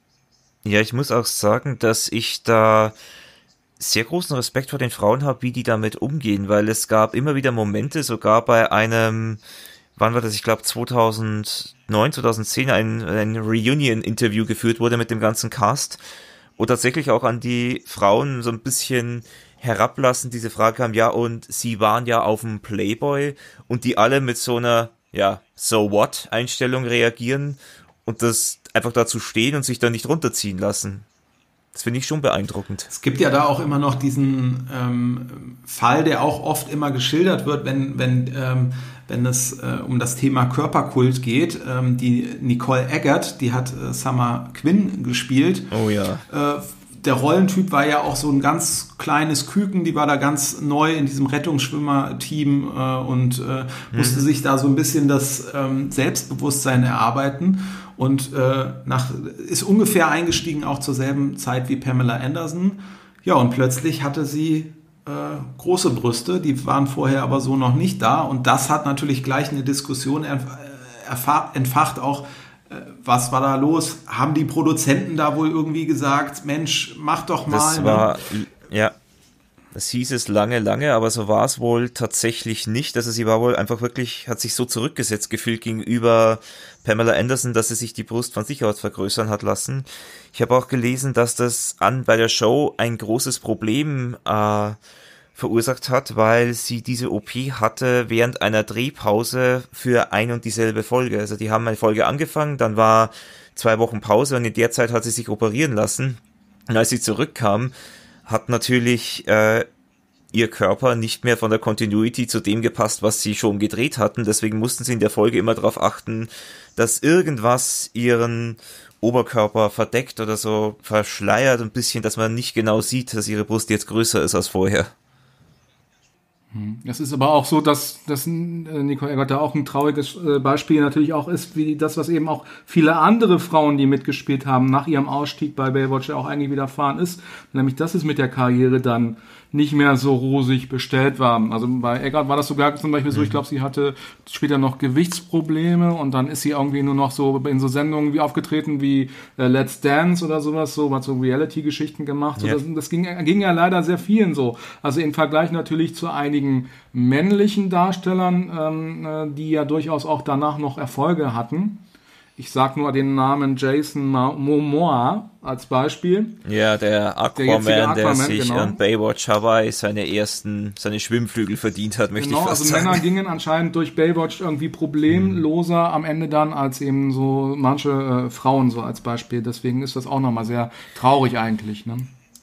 Ja, ich muss auch sagen, dass ich da sehr großen Respekt vor den Frauen habe, wie die damit umgehen, weil es gab immer wieder Momente, sogar bei einem, wann war das, ich glaube zweitausendneun, zweitausendzehn, ein, ein Reunion-Interview geführt wurde mit dem ganzen Cast, wo tatsächlich auch an die Frauen so ein bisschen herablassend diese Frage kam, ja, und sie waren ja auf dem Playboy, und die alle mit so einer, ja, so what Einstellung reagieren und das einfach dazu stehen und sich da nicht runterziehen lassen. Das finde ich schon beeindruckend. Es gibt ja da auch immer noch diesen ähm, Fall, der auch oft immer geschildert wird, wenn, wenn, ähm, wenn es äh, um das Thema Körperkult geht. Ähm, die Nicole Eggert, die hat äh, Summer Quinn gespielt. Oh ja. Äh, der Rollentyp war ja auch so ein ganz kleines Küken, die war da ganz neu in diesem Rettungsschwimmer-Team äh, und äh, musste mhm. sich da so ein bisschen das ähm, Selbstbewusstsein erarbeiten. Und äh, nach, ist ungefähr eingestiegen auch zur selben Zeit wie Pamela Anderson. Ja, und plötzlich hatte sie äh, große Brüste, die waren vorher aber so noch nicht da. Und das hat natürlich gleich eine Diskussion erf- entfacht, auch äh, was war da los? Haben die Produzenten da wohl irgendwie gesagt, Mensch, mach doch mal. Das war, ne? ja, das hieß es lange, lange, aber so war es wohl tatsächlich nicht. Also sie war wohl einfach wirklich, hat sich so zurückgesetzt gefühlt gegenüber Pamela Anderson, dass sie sich die Brust von sich aus vergrößern hat lassen. Ich habe auch gelesen, dass das an bei der Show ein großes Problem äh, verursacht hat, weil sie diese O P hatte während einer Drehpause für ein und dieselbe Folge. Also die haben eine Folge angefangen, dann war zwei Wochen Pause und in der Zeit hat sie sich operieren lassen. Und als sie zurückkam, hat natürlich äh, ihr Körper nicht mehr von der Continuity zu dem gepasst, was sie schon gedreht hatten. Deswegen mussten sie in der Folge immer darauf achten, dass irgendwas ihren Oberkörper verdeckt oder so verschleiert ein bisschen, dass man nicht genau sieht, dass ihre Brust jetzt größer ist als vorher. Es ist aber auch so, dass, dass Nicole Eggert da auch ein trauriges Beispiel natürlich auch ist, wie das, was eben auch viele andere Frauen, die mitgespielt haben, nach ihrem Ausstieg bei Baywatch auch eigentlich widerfahren ist. Nämlich, dass es mit der Karriere dann nicht mehr so rosig bestellt war. Also bei Eggert war das sogar zum Beispiel so, ich glaube, sie hatte später noch Gewichtsprobleme und dann ist sie irgendwie nur noch so in so Sendungen wie aufgetreten wie äh, Let's Dance oder sowas, so, hat so Reality-Geschichten gemacht. Ja. So, das das ging, ging ja leider sehr vielen so. Also im Vergleich natürlich zu einigen männlichen Darstellern, ähm, die ja durchaus auch danach noch Erfolge hatten. Ich sag nur den Namen Jason Momoa als Beispiel. Ja, der Aquaman, der, der sich genau. an Baywatch Hawaii seine ersten, seine Schwimmflügel verdient hat, möchte genau, ich fast also sagen. Männer gingen anscheinend durch Baywatch irgendwie problemloser hm. am Ende dann als eben so manche äh, Frauen so als Beispiel. Deswegen ist das auch nochmal sehr traurig eigentlich, ne?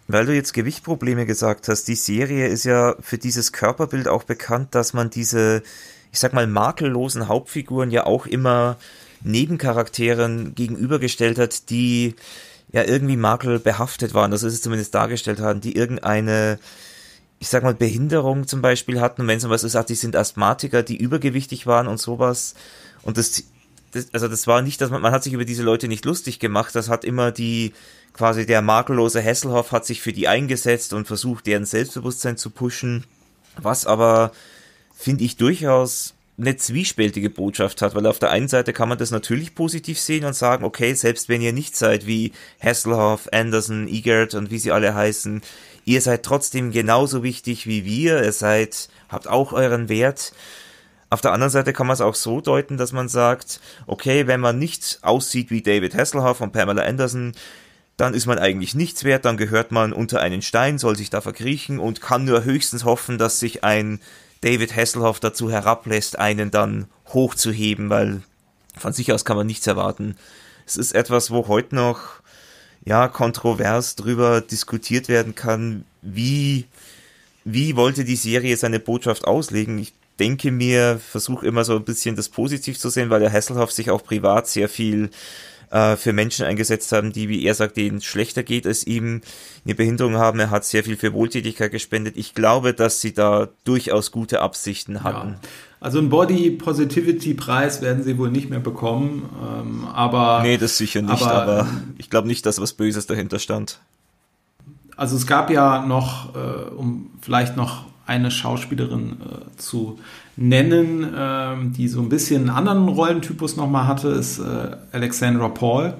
Weil du jetzt Gewichtprobleme gesagt hast, die Serie ist ja für dieses Körperbild auch bekannt, dass man diese, ich sag mal, makellosen Hauptfiguren ja auch immer Nebencharakteren gegenübergestellt hat, die ja irgendwie makelbehaftet waren, das ist es zumindest dargestellt haben, die irgendeine, ich sag mal, Behinderung zum Beispiel hatten, und wenn es um was ist, sagt, die sind Asthmatiker, die übergewichtig waren und sowas, und das, das also das war nicht, dass man, man hat sich über diese Leute nicht lustig gemacht, das hat immer die, quasi der makellose Hasselhoff hat sich für die eingesetzt und versucht, deren Selbstbewusstsein zu pushen, was aber, finde ich, durchaus eine zwiespältige Botschaft hat, weil auf der einen Seite kann man das natürlich positiv sehen und sagen, okay, selbst wenn ihr nicht seid wie Hasselhoff, Anderson, Egert und wie sie alle heißen, ihr seid trotzdem genauso wichtig wie wir, ihr seid, habt auch euren Wert. Auf der anderen Seite kann man es auch so deuten, dass man sagt, okay, wenn man nicht aussieht wie David Hasselhoff und Pamela Anderson, dann ist man eigentlich nichts wert, dann gehört man unter einen Stein, soll sich da verkriechen und kann nur höchstens hoffen, dass sich ein David Hasselhoff dazu herablässt, einen dann hochzuheben, weil von sich aus kann man nichts erwarten. Es ist etwas, wo heute noch ja kontrovers drüber diskutiert werden kann, wie, wie wollte die Serie seine Botschaft auslegen. Ich denke mir, versuche immer so ein bisschen das positiv zu sehen, weil der Hasselhoff sich auch privat sehr viel äh, für Menschen eingesetzt haben, die, wie er sagt, denen schlechter geht als ihm, eine Behinderung haben. Er hat sehr viel für Wohltätigkeit gespendet. Ich glaube, dass sie da durchaus gute Absichten hatten. Ja. Also einen Body-Positivity-Preis werden sie wohl nicht mehr bekommen, ähm, aber... Nee, das sicher nicht, aber, aber ich glaube nicht, dass was Böses dahinter stand. Also es gab ja noch, äh, um vielleicht noch eine Schauspielerin äh, zu nennen, äh, die so ein bisschen einen anderen Rollentypus nochmal hatte, ist äh, Alexandra Paul.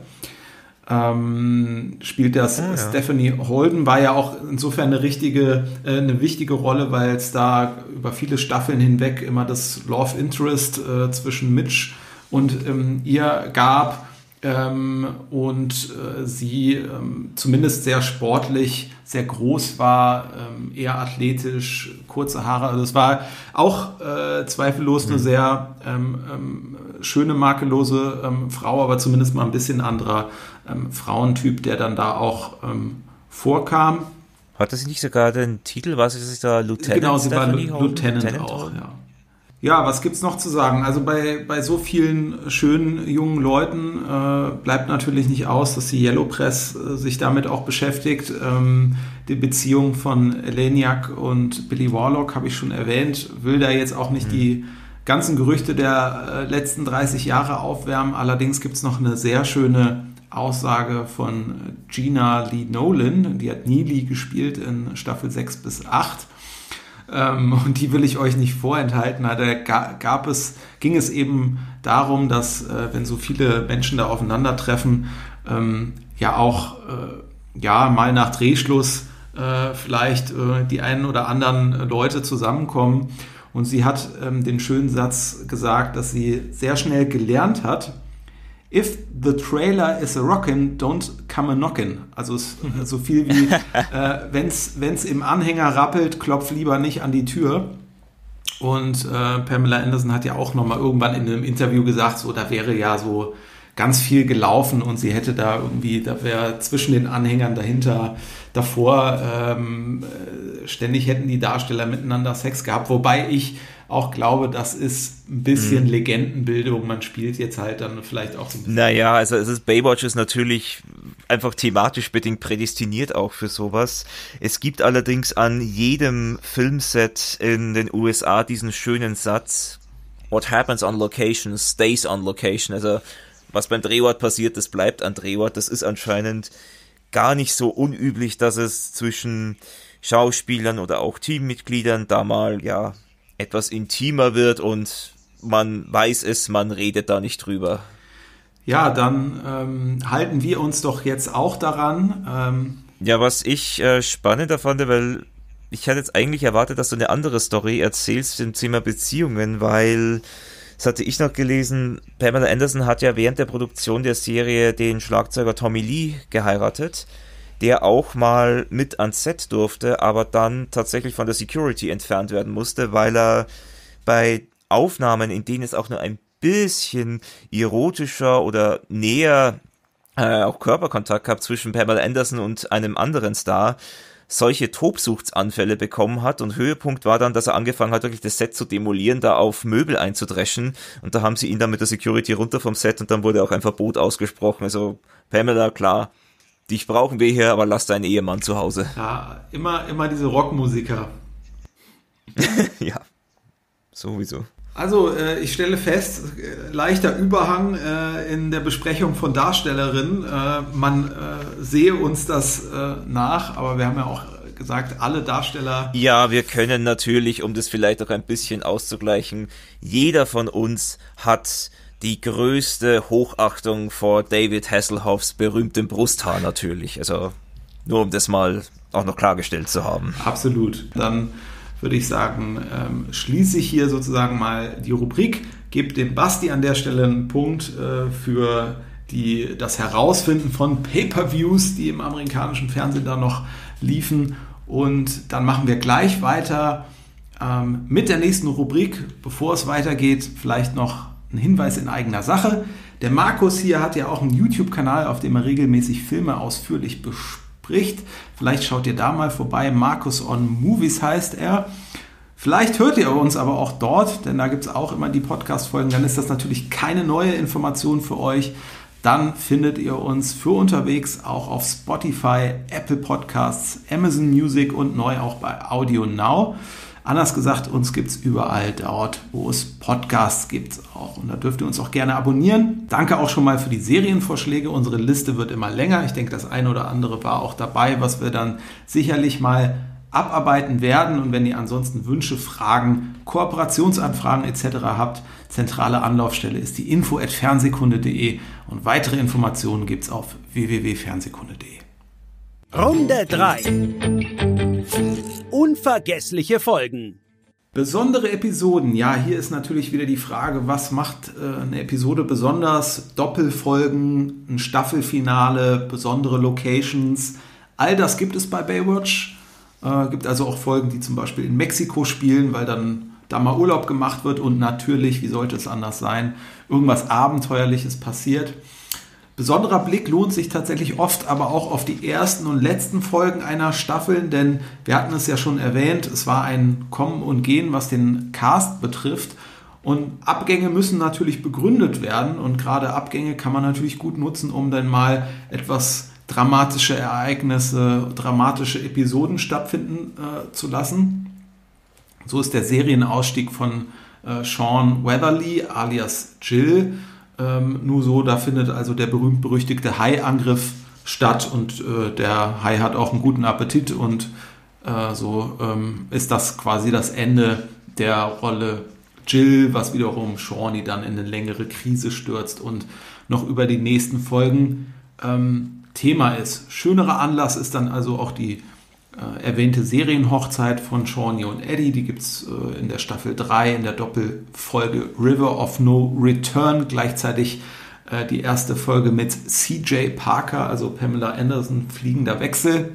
Ähm, spielt das ah, ja. Stephanie Holden, war ja auch insofern eine richtige, äh, eine wichtige Rolle, weil es da über viele Staffeln hinweg immer das Love Interest äh, zwischen Mitch und ähm, ihr gab ähm, und äh, sie ähm, zumindest sehr sportlich, sehr groß war, ähm, eher athletisch, kurze Haare, also es war auch äh, zweifellos mhm. eine sehr ähm, ähm, schöne, makellose ähm, Frau, aber zumindest mal ein bisschen anderer ähm, Frauentyp, der dann da auch ähm, vorkam. Hatte sie nicht sogar den Titel, was ist es da, Lieutenant? Genau, sie Stephanie war Lieutenant, Lieutenant auch, ja. Ja, was gibt's noch zu sagen? Also bei, bei so vielen schönen jungen Leuten äh, bleibt natürlich nicht aus, dass die Yellow Press äh, sich damit auch beschäftigt. Ähm, die Beziehung von Eleniak und Billy Warlock habe ich schon erwähnt, will da jetzt auch nicht mhm. die ganzen Gerüchte der äh, letzten dreißig Jahre aufwärmen. Allerdings gibt's noch eine sehr schöne Aussage von Gina Lee Nolan, die hat Neely gespielt in Staffel sechs bis acht. Ähm, und die will ich euch nicht vorenthalten. Da gab es, ging es eben darum, dass äh, wenn so viele Menschen da aufeinandertreffen, ähm, ja auch äh, ja mal nach Drehschluss äh, vielleicht äh, die einen oder anderen Leute zusammenkommen. Und sie hat ähm, den schönen Satz gesagt, dass sie sehr schnell gelernt hat: If the trailer is a rockin', don't come a knockin'. Also so viel wie, äh, wenn's, wenn's im Anhänger rappelt, klopf lieber nicht an die Tür. Und äh, Pamela Anderson hat ja auch nochmal irgendwann in einem Interview gesagt, so da wäre ja so ganz viel gelaufen und sie hätte da irgendwie, da wäre zwischen den Anhängern dahinter, davor ähm, ständig hätten die Darsteller miteinander Sex gehabt, wobei ich auch glaube, das ist ein bisschen mhm. Legendenbildung. Man spielt jetzt halt dann vielleicht auch so ein bisschen. Naja, also es ist, Baywatch ist natürlich einfach thematisch bedingt prädestiniert auch für sowas. Es gibt allerdings an jedem Filmset in den U S A diesen schönen Satz: What happens on location stays on location. Also was beim Drehort passiert, das bleibt an Drehort. Das ist anscheinend gar nicht so unüblich, dass es zwischen Schauspielern oder auch Teammitgliedern da mal, ja, etwas intimer wird und man weiß es, man redet da nicht drüber. Ja, dann ähm, halten wir uns doch jetzt auch daran. Ähm ja, was ich äh, spannender fand, weil ich hatte jetzt eigentlich erwartet, dass du eine andere Story erzählst zum Thema Beziehungen, weil, das hatte ich noch gelesen, Pamela Anderson hat ja während der Produktion der Serie den Schlagzeuger Tommy Lee geheiratet, der auch mal mit ans Set durfte, aber dann tatsächlich von der Security entfernt werden musste, weil er bei Aufnahmen, in denen es auch nur ein bisschen erotischer oder näher äh, auch Körperkontakt gehabt zwischen Pamela Anderson und einem anderen Star, solche Tobsuchtsanfälle bekommen hat und Höhepunkt war dann, dass er angefangen hat, wirklich das Set zu demolieren, da auf Möbel einzudreschen und da haben sie ihn dann mit der Security runter vom Set und dann wurde auch ein Verbot ausgesprochen. Also Pamela, klar, dich brauchen wir hier, aber lass deinen Ehemann zu Hause. Ja, immer, immer diese Rockmusiker. Ja, sowieso. Also, äh, ich stelle fest, äh, leichter Überhang äh, in der Besprechung von Darstellerinnen. Äh, man äh, sehe uns das äh, nach, aber wir haben ja auch gesagt, alle Darsteller... Ja, wir können natürlich, um das vielleicht auch ein bisschen auszugleichen, jeder von uns hat die größte Hochachtung vor David Hasselhoffs berühmtem Brusthaar natürlich. Also, nur um das mal auch noch klargestellt zu haben. Absolut. Dann würde ich sagen, ähm, schließe ich hier sozusagen mal die Rubrik, gebe dem Basti an der Stelle einen Punkt äh, für die, das Herausfinden von Pay-Per-Views, die im amerikanischen Fernsehen da noch liefen. Und dann machen wir gleich weiter ähm, mit der nächsten Rubrik. Bevor es weitergeht, vielleicht noch ein Hinweis in eigener Sache. Der Markus hier hat ja auch einen YouTube-Kanal, auf dem er regelmäßig Filme ausführlich bespricht. Vielleicht schaut ihr da mal vorbei. Markus on Movies heißt er. Vielleicht hört ihr uns aber auch dort, denn da gibt es auch immer die Podcast-Folgen. Dann ist das natürlich keine neue Information für euch. Dann findet ihr uns für unterwegs auch auf Spotify, Apple Podcasts, Amazon Music und neu auch bei Audio Now. Anders gesagt, uns gibt es überall dort, wo es Podcasts gibt auch. Und da dürft ihr uns auch gerne abonnieren. Danke auch schon mal für die Serienvorschläge. Unsere Liste wird immer länger. Ich denke, das eine oder andere war auch dabei, was wir dann sicherlich mal abarbeiten werden. Und wenn ihr ansonsten Wünsche, Fragen, Kooperationsanfragen et cetera habt, zentrale Anlaufstelle ist die info at fernsehkunde punkt de und weitere Informationen gibt es auf w w w punkt fernsehkunde punkt de. Runde drei. Unvergessliche Folgen. Besondere Episoden. Ja, hier ist natürlich wieder die Frage, was macht äh, eine Episode besonders? Doppelfolgen, ein Staffelfinale, besondere Locations. All das gibt es bei Baywatch. Äh, gibt also auch Folgen, die zum Beispiel in Mexiko spielen, weil dann da mal Urlaub gemacht wird und natürlich, wie sollte es anders sein, irgendwas Abenteuerliches passiert. Besonderer Blick lohnt sich tatsächlich oft aber auch auf die ersten und letzten Folgen einer Staffel, denn wir hatten es ja schon erwähnt, es war ein Kommen und Gehen, was den Cast betrifft. Und Abgänge müssen natürlich begründet werden und gerade Abgänge kann man natürlich gut nutzen, um dann mal etwas dramatische Ereignisse, dramatische Episoden stattfinden äh, zu lassen. So ist der Serienausstieg von äh, Sean Weatherly alias Jill. Ähm, nur so, da findet also der berühmt-berüchtigte Hai-Angriff statt und äh, der Hai hat auch einen guten Appetit und äh, so ähm, ist das quasi das Ende der Rolle Jill, was wiederum Shawnee dann in eine längere Krise stürzt und noch über die nächsten Folgen ähm, Thema ist. Schönerer Anlass ist dann also auch die Äh, erwähnte Serienhochzeit von Shawnee und Eddie, die gibt es äh, in der Staffel drei, in der Doppelfolge River of No Return, gleichzeitig äh, die erste Folge mit C J Parker, also Pamela Anderson, fliegender Wechsel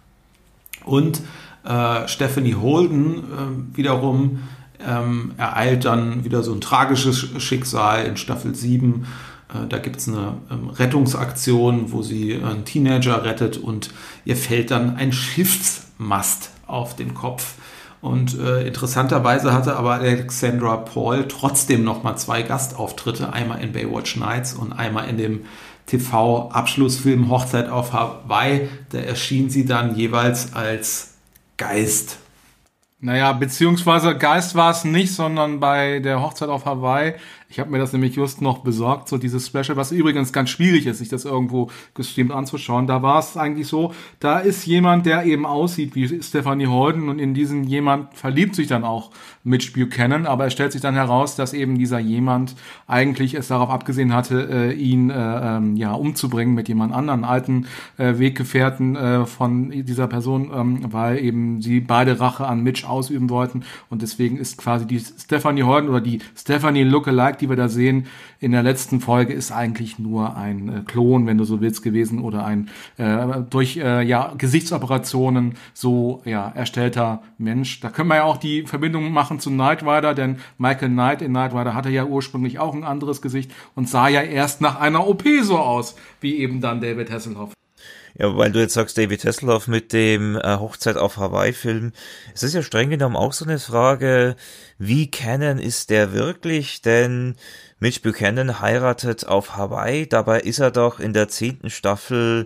und äh, Stephanie Holden äh, wiederum ähm, ereilt dann wieder so ein tragisches Schicksal in Staffel sieben. Da gibt es eine ähm, Rettungsaktion, wo sie einen Teenager rettet und ihr fällt dann ein Schiffsmast auf den Kopf. Und äh, interessanterweise hatte aber Alexandra Paul trotzdem nochmal zwei Gastauftritte, einmal in Baywatch Nights und einmal in dem T V-Abschlussfilm Hochzeit auf Hawaii. Da erschien sie dann jeweils als Geist. Naja, beziehungsweise Geist war es nicht, sondern bei der Hochzeit auf Hawaii, ich habe mir das nämlich just noch besorgt, so dieses Special, was übrigens ganz schwierig ist, sich das irgendwo gestreamt anzuschauen. Da war es eigentlich so, da ist jemand, der eben aussieht wie Stephanie Holden und in diesen jemand verliebt sich dann auch Mitch Buchanan, aber es stellt sich dann heraus, dass eben dieser jemand eigentlich es darauf abgesehen hatte, äh, ihn äh, ähm, ja umzubringen mit jemand anderen, alten äh, Weggefährten äh, von dieser Person, ähm, weil eben sie beide Rache an Mitch ausüben wollten. Und deswegen ist quasi die Stephanie Holden oder die Stephanie Lookalike, die wir da sehen in der letzten Folge, ist eigentlich nur ein äh, Klon, wenn du so willst, gewesen oder ein äh, durch äh, ja Gesichtsoperationen so ja erstellter Mensch. Da können wir ja auch die Verbindung machen zu Knight Rider, denn Michael Knight in Knight Rider hatte ja ursprünglich auch ein anderes Gesicht und sah ja erst nach einer O P so aus, wie eben dann David Hasselhoff. Ja, weil du jetzt sagst, David Hasselhoff mit dem äh, Hochzeit auf Hawaii-Film. Es ist ja streng genommen auch so eine Frage, wie Canon ist der wirklich? Denn Mitch Buchanan heiratet auf Hawaii, dabei ist er doch in der zehnten Staffel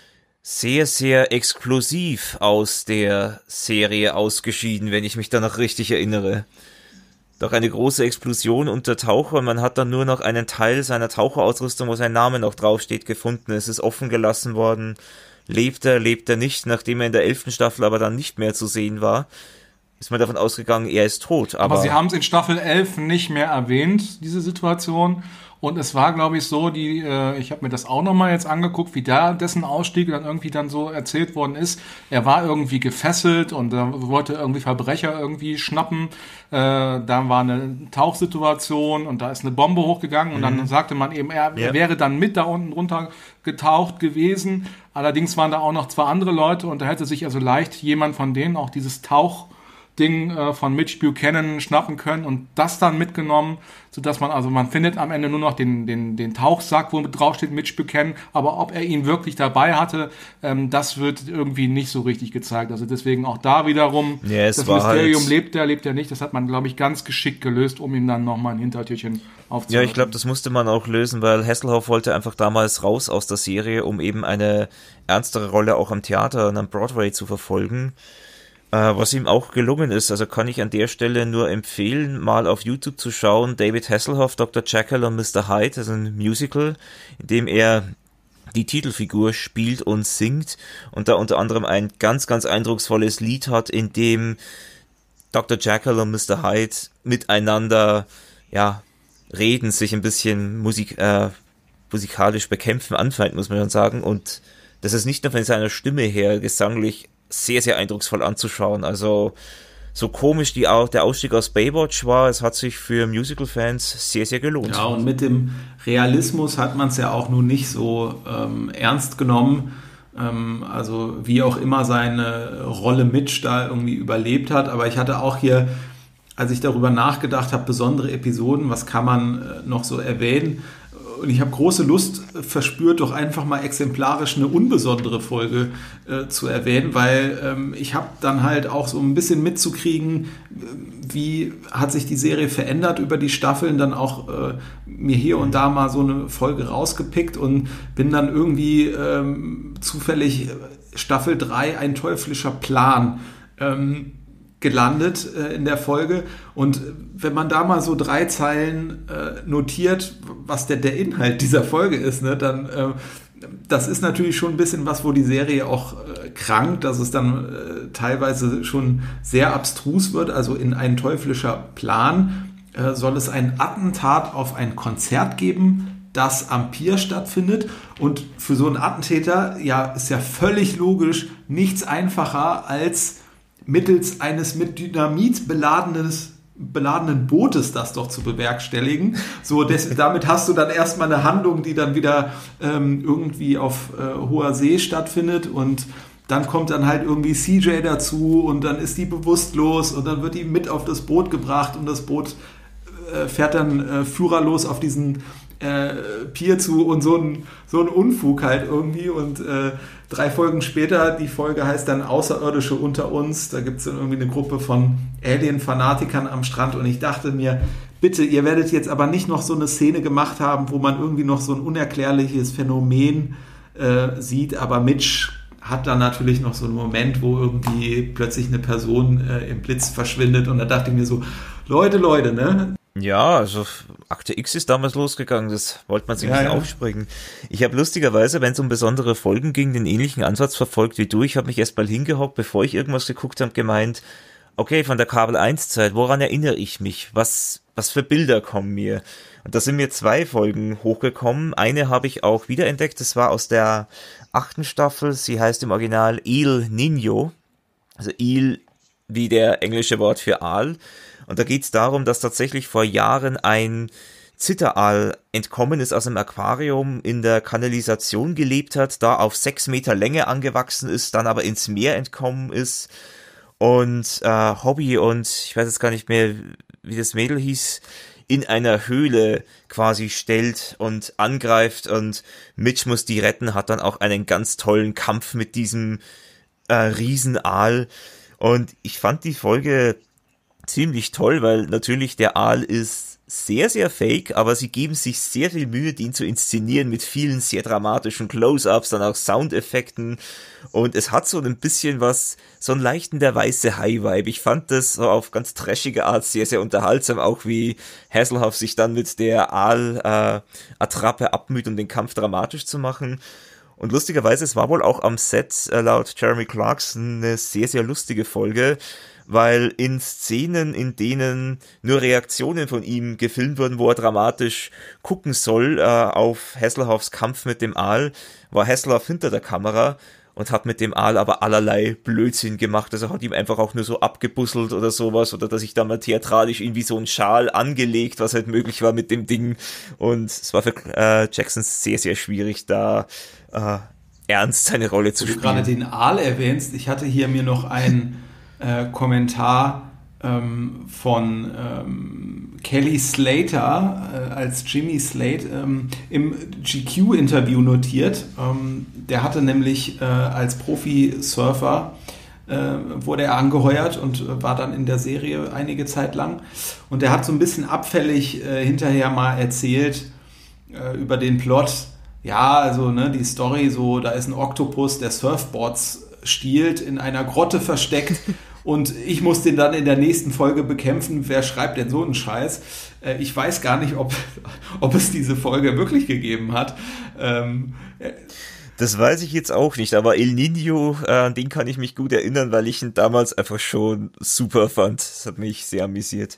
sehr, sehr explosiv aus der Serie ausgeschieden, wenn ich mich da noch richtig erinnere. Doch eine große Explosion unter Taucher, man hat dann nur noch einen Teil seiner Taucherausrüstung, wo sein Name noch draufsteht, gefunden. Es ist offen gelassen worden. Lebt er, lebt er nicht, nachdem er in der elften Staffel aber dann nicht mehr zu sehen war, ist man davon ausgegangen, er ist tot. Aber, aber sie haben es in Staffel elf nicht mehr erwähnt, diese Situation. Und es war, glaube ich, so, die, äh, ich habe mir das auch nochmal jetzt angeguckt, wie da dessen Ausstieg dann irgendwie dann so erzählt worden ist. Er war irgendwie gefesselt und äh, wollte irgendwie Verbrecher irgendwie schnappen. Äh, da war eine Tauchsituation und da ist eine Bombe hochgegangen und mhm. dann sagte man eben, er, ja. er wäre dann mit da unten runter getaucht gewesen. Allerdings waren da auch noch zwei andere Leute und da hätte sich also leicht jemand von denen auch dieses Tauch Ding äh, von Mitch Buchanan schnappen können und das dann mitgenommen, sodass man, also man findet am Ende nur noch den, den, den Tauchsack, wo drauf steht Mitch Buchanan, aber ob er ihn wirklich dabei hatte, ähm, das wird irgendwie nicht so richtig gezeigt. Also deswegen auch da wiederum, ja, das Mysterium, halt lebt der, lebt er nicht, das hat man, glaube ich, ganz geschickt gelöst, um ihm dann nochmal ein Hintertürchen aufzuhalten. Ja, ich glaube, das musste man auch lösen, weil Hasselhoff wollte einfach damals raus aus der Serie, um eben eine ernstere Rolle auch am Theater und am Broadway zu verfolgen. Was ihm auch gelungen ist, also kann ich an der Stelle nur empfehlen, mal auf YouTube zu schauen, David Hasselhoff, Doktor Jekyll und Mister Hyde, das ist ein Musical, in dem er die Titelfigur spielt und singt und da unter anderem ein ganz, ganz eindrucksvolles Lied hat, in dem Doktor Jekyll und Mister Hyde miteinander, ja, reden, sich ein bisschen Musik, äh, musikalisch bekämpfen, anfeinden, muss man schon sagen, und das ist nicht nur von seiner Stimme her gesanglich sehr, sehr eindrucksvoll anzuschauen. Also so komisch die, der Ausstieg aus Baywatch war, es hat sich für Musical-Fans sehr, sehr gelohnt. Ja, und mit dem Realismus hat man es ja auch nun nicht so ähm, ernst genommen. Ähm, also wie auch immer seine Rolle Mitch da irgendwie überlebt hat. Aber ich hatte auch hier, als ich darüber nachgedacht habe, besondere Episoden, was kann man äh, noch so erwähnen? Und ich habe große Lust verspürt, doch einfach mal exemplarisch eine unbesondere Folge äh, zu erwähnen, weil ähm, ich habe dann halt auch so ein bisschen mitzukriegen, wie hat sich die Serie verändert über die Staffeln, dann auch äh, mir hier und da mal so eine Folge rausgepickt und bin dann irgendwie ähm, zufällig Staffel drei, ein teuflischer Plan, ähm, gelandet äh, in der Folge, und wenn man da mal so drei Zeilen äh, notiert, was der, der Inhalt dieser Folge ist, ne, dann äh, das ist natürlich schon ein bisschen was, wo die Serie auch äh, krankt, dass es dann äh, teilweise schon sehr abstrus wird. Also in ein teuflischer Plan äh, soll es ein Attentat auf ein Konzert geben, das am Pier stattfindet, und für so einen Attentäter, ja, ist ja völlig logisch, nichts einfacher als mittels eines mit Dynamit beladenes, beladenen Bootes das doch zu bewerkstelligen. So, des, damit hast du dann erstmal eine Handlung, die dann wieder ähm, irgendwie auf äh, hoher See stattfindet, und dann kommt dann halt irgendwie C J dazu und dann ist die bewusstlos und dann wird die mit auf das Boot gebracht und das Boot äh, fährt dann äh, führerlos auf diesen äh, Pier zu, und so ein, so ein Unfug halt irgendwie, und äh, drei Folgen später, die Folge heißt dann Außerirdische unter uns, da gibt es dann irgendwie eine Gruppe von Alien-Fanatikern am Strand, und ich dachte mir, bitte, ihr werdet jetzt aber nicht noch so eine Szene gemacht haben, wo man irgendwie noch so ein unerklärliches Phänomen äh, sieht, aber Mitch hat dann natürlich noch so einen Moment, wo irgendwie plötzlich eine Person äh, im Blitz verschwindet, und da dachte ich mir so, Leute, Leute, ne? Ja, also Akte X ist damals losgegangen, das wollte man sich ja, nicht ja. aufspringen. Ich habe lustigerweise, wenn es um besondere Folgen ging, den ähnlichen Ansatz verfolgt wie du. Ich habe mich erst mal hingehockt, bevor ich irgendwas geguckt habe, gemeint, okay, von der Kabel eins Zeit, woran erinnere ich mich? Was, was für Bilder kommen mir? Und da sind mir zwei Folgen hochgekommen. Eine habe ich auch wiederentdeckt, das war aus der achten Staffel, sie heißt im Original Il Niño, also Il wie der englische Wort für Aal. Und da geht es darum, dass tatsächlich vor Jahren ein Zitteraal entkommen ist aus einem Aquarium, in der Kanalisation gelebt hat, da auf sechs Meter Länge angewachsen ist, dann aber ins Meer entkommen ist und äh, Hobby und ich weiß jetzt gar nicht mehr, wie das Mädel hieß, in einer Höhle quasi stellt und angreift und Mitch muss die retten, hat dann auch einen ganz tollen Kampf mit diesem äh, Riesenaal und ich fand die Folge ziemlich toll, weil natürlich der Aal ist sehr, sehr fake, aber sie geben sich sehr viel Mühe, den zu inszenieren mit vielen sehr dramatischen Close-Ups, dann auch Soundeffekten und es hat so ein bisschen was, so einen leichten der weiße Hai-Vibe. Ich fand das so auf ganz trashige Art sehr, sehr unterhaltsam, auch wie Hasselhoff sich dann mit der Aal-Attrappe äh, abmüht, um den Kampf dramatisch zu machen. Und lustigerweise, es war wohl auch am Set, äh, laut Jeremy Clarkson, eine sehr, sehr lustige Folge, weil in Szenen, in denen nur Reaktionen von ihm gefilmt wurden, wo er dramatisch gucken soll äh, auf Hasselhoffs Kampf mit dem Aal, war Hasselhoff hinter der Kamera und hat mit dem Aal aber allerlei Blödsinn gemacht. Also hat ihm einfach auch nur so abgebusselt oder sowas oder dass ich da mal theatralisch irgendwie so einen Schal angelegt, was halt möglich war mit dem Ding. Und es war für äh, Jackson sehr, sehr schwierig, da äh, ernst seine Rolle zu spielen. Wo du gerade den Aal erwähnst, ich hatte hier mir noch ein Äh, Kommentar ähm, von ähm, Kelly Slater äh, als Jimmy Slate ähm, im G Q-Interview notiert. Ähm, der hatte nämlich äh, als Profi-Surfer äh, wurde er angeheuert und äh, war dann in der Serie einige Zeit lang. Und der hat so ein bisschen abfällig äh, hinterher mal erzählt äh, über den Plot. Ja, also ne, die Story so, da ist ein Oktopus, der Surfboards stiehlt, in einer Grotte versteckt und ich muss den dann in der nächsten Folge bekämpfen. Wer schreibt denn so einen Scheiß? Äh, ich weiß gar nicht, ob, ob es diese Folge wirklich gegeben hat. Ähm, das weiß ich jetzt auch nicht, aber El Nino, äh, an den kann ich mich gut erinnern, weil ich ihn damals einfach schon super fand. Das hat mich sehr amüsiert.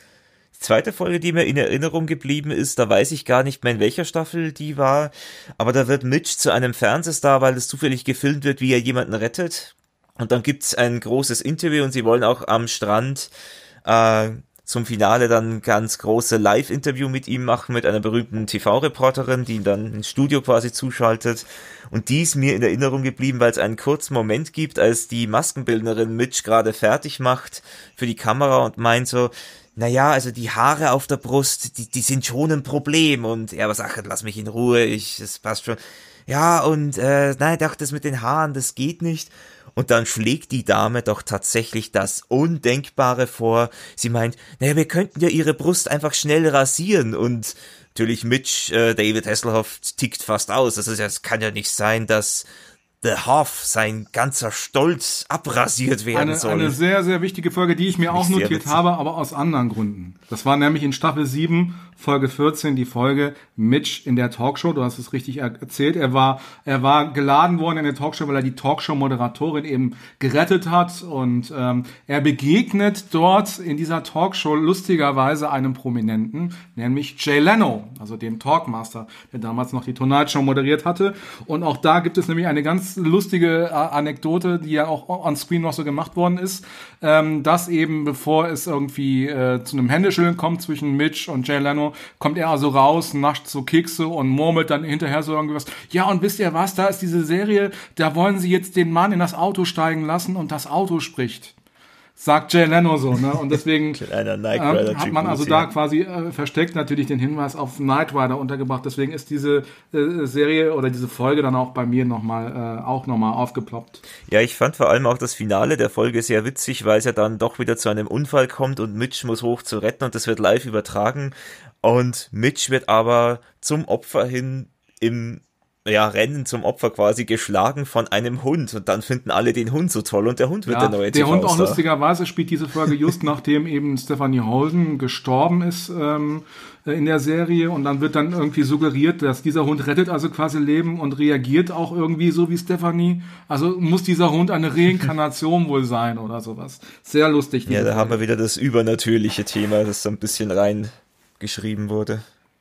Die zweite Folge, die mir in Erinnerung geblieben ist, da weiß ich gar nicht mehr, in welcher Staffel die war, aber da wird Mitch zu einem Fernsehstar, weil es zufällig gefilmt wird, wie er jemanden rettet. Und dann gibt's ein großes Interview und sie wollen auch am Strand äh, zum Finale dann ein ganz große Live-Interview mit ihm machen, mit einer berühmten T V-Reporterin, die ihn dann ins Studio quasi zuschaltet. Und die ist mir in Erinnerung geblieben, weil es einen kurzen Moment gibt, als die Maskenbildnerin Mitch gerade fertig macht für die Kamera und meint so, naja, also die Haare auf der Brust, die, die sind schon ein Problem. Und er aber sagt, lass mich in Ruhe, ich, das passt schon. Ja, und äh, nein, doch, das mit den Haaren, das geht nicht. Und dann schlägt die Dame doch tatsächlich das Undenkbare vor. Sie meint, naja, wir könnten ja ihre Brust einfach schnell rasieren. Und natürlich Mitch, äh, David Hasselhoff, tickt fast aus. Also es kann ja nicht sein, dass The Hoff, sein ganzer Stolz abrasiert werden eine, soll. Eine sehr, sehr wichtige Folge, die ich mir auch notiert habe, aber aus anderen Gründen. Das war nämlich in Staffel sieben, Folge vierzehn, die Folge Mitch in der Talkshow. Du hast es richtig erzählt. Er war, er war geladen worden in der Talkshow, weil er die Talkshow-Moderatorin eben gerettet hat. Und ähm, er begegnet dort in dieser Talkshow lustigerweise einem Prominenten, nämlich Jay Leno, also dem Talkmaster, der damals noch die Tonight Show moderiert hatte. Und auch da gibt es nämlich eine ganz lustige Anekdote, die ja auch on-screen noch so gemacht worden ist, ähm, dass eben, bevor es irgendwie äh, zu einem Händeschütteln kommt zwischen Mitch und Jay Leno, kommt er also raus, nascht so Kekse und murmelt dann hinterher so irgendwas. Ja, und wisst ihr was, da ist diese Serie, da wollen sie jetzt den Mann in das Auto steigen lassen und das Auto spricht. Sagt Jay Leno so, ne? Und deswegen äh, hat man also da quasi äh, versteckt natürlich den Hinweis auf Knight Rider untergebracht. Deswegen ist diese äh, Serie oder diese Folge dann auch bei mir nochmal äh, auch nochmal aufgeploppt. Ja, ich fand vor allem auch das Finale der Folge sehr witzig, weil es ja dann doch wieder zu einem Unfall kommt und Mitch muss hoch zu retten und das wird live übertragen. Und Mitch wird aber zum Opfer hin im ja, Rennen zum Opfer quasi geschlagen von einem Hund und dann finden alle den Hund so toll und der Hund wird ja, der neue Der Hund auch T V-Star. Lustigerweise spielt diese Folge just nachdem eben Stephanie Holden gestorben ist ähm, in der Serie und dann wird dann irgendwie suggeriert, dass dieser Hund rettet also quasi Leben und reagiert auch irgendwie so wie Stephanie. Also muss dieser Hund eine Reinkarnation wohl sein oder sowas. Sehr lustig. Ja, da Folge. haben wir wieder das übernatürliche Thema, das so ein bisschen reingeschrieben wurde.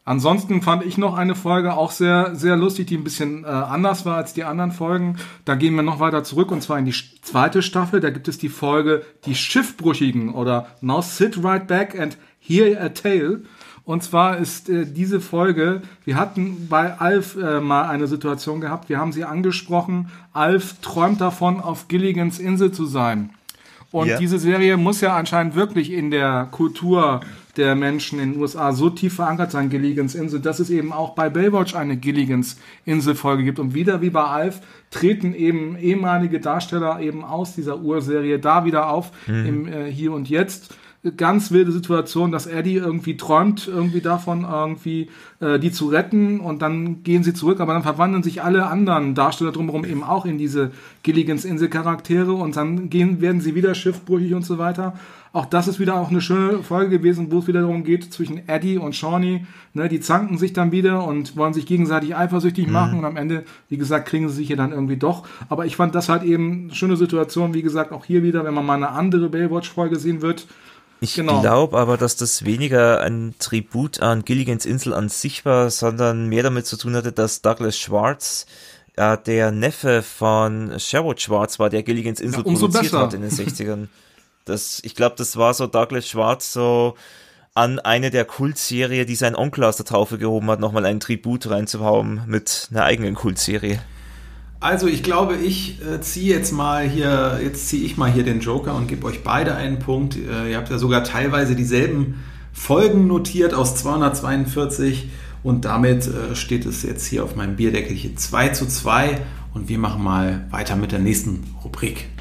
Ansonsten fand ich noch eine Folge auch sehr, sehr lustig, die ein bisschen äh, anders war als die anderen Folgen. Da gehen wir noch weiter zurück und zwar in die zweite Staffel. Da gibt es die Folge Die Schiffbrüchigen oder Now Sit Right Back and Hear a Tale. Und zwar ist äh, diese Folge, wir hatten bei Alf äh, mal eine Situation gehabt, wir haben sie angesprochen, Alf träumt davon, auf Gilligans Insel zu sein. Und ja. diese Serie muss ja anscheinend wirklich in der Kultur der Menschen in den U S A so tief verankert sein, Gilligans Insel, dass es eben auch bei Baywatch eine Gilligans Insel-Folge gibt. Und wieder wie bei Alf treten eben ehemalige Darsteller eben aus dieser Urserie da wieder auf, mhm. im äh, Hier und Jetzt. Ganz wilde Situation, dass Eddie irgendwie träumt, irgendwie davon, irgendwie äh, die zu retten und dann gehen sie zurück, aber dann verwandeln sich alle anderen Darsteller drumherum eben auch in diese Gilligans Insel-Charaktere und dann gehen, werden sie wieder schiffbrüchig und so weiter. Auch das ist wieder auch eine schöne Folge gewesen, wo es wieder darum geht, zwischen Eddie und Shawnee, ne, die zanken sich dann wieder und wollen sich gegenseitig eifersüchtig mhm. machen und am Ende, wie gesagt, kriegen sie sich hier dann irgendwie doch. Aber ich fand das halt eben eine schöne Situation, wie gesagt, auch hier wieder, wenn man mal eine andere Baywatch-Folge sehen wird. Ich genau. glaube aber, dass das weniger ein Tribut an Gilligans Insel an sich war, sondern mehr damit zu tun hatte, dass Douglas Schwartz, äh, der Neffe von Sherwood Schwartz war, der Gilligans Insel ja, produziert besser. hat in den sechzigern. Das, ich glaube, das war so Douglas Schwartz so an eine der Kultserie, die sein Onkel aus der Taufe gehoben hat, nochmal einen Tribut reinzuhauen mit einer eigenen Kultserie. Also ich glaube, ich äh, ziehe jetzt mal hier, jetzt ziehe ich mal hier den Joker und gebe euch beide einen Punkt. Äh, ihr habt ja sogar teilweise dieselben Folgen notiert aus zweihundertzweiundvierzig und damit äh, steht es jetzt hier auf meinem Bierdeckelchen zwei zu zwei und wir machen mal weiter mit der nächsten Rubrik.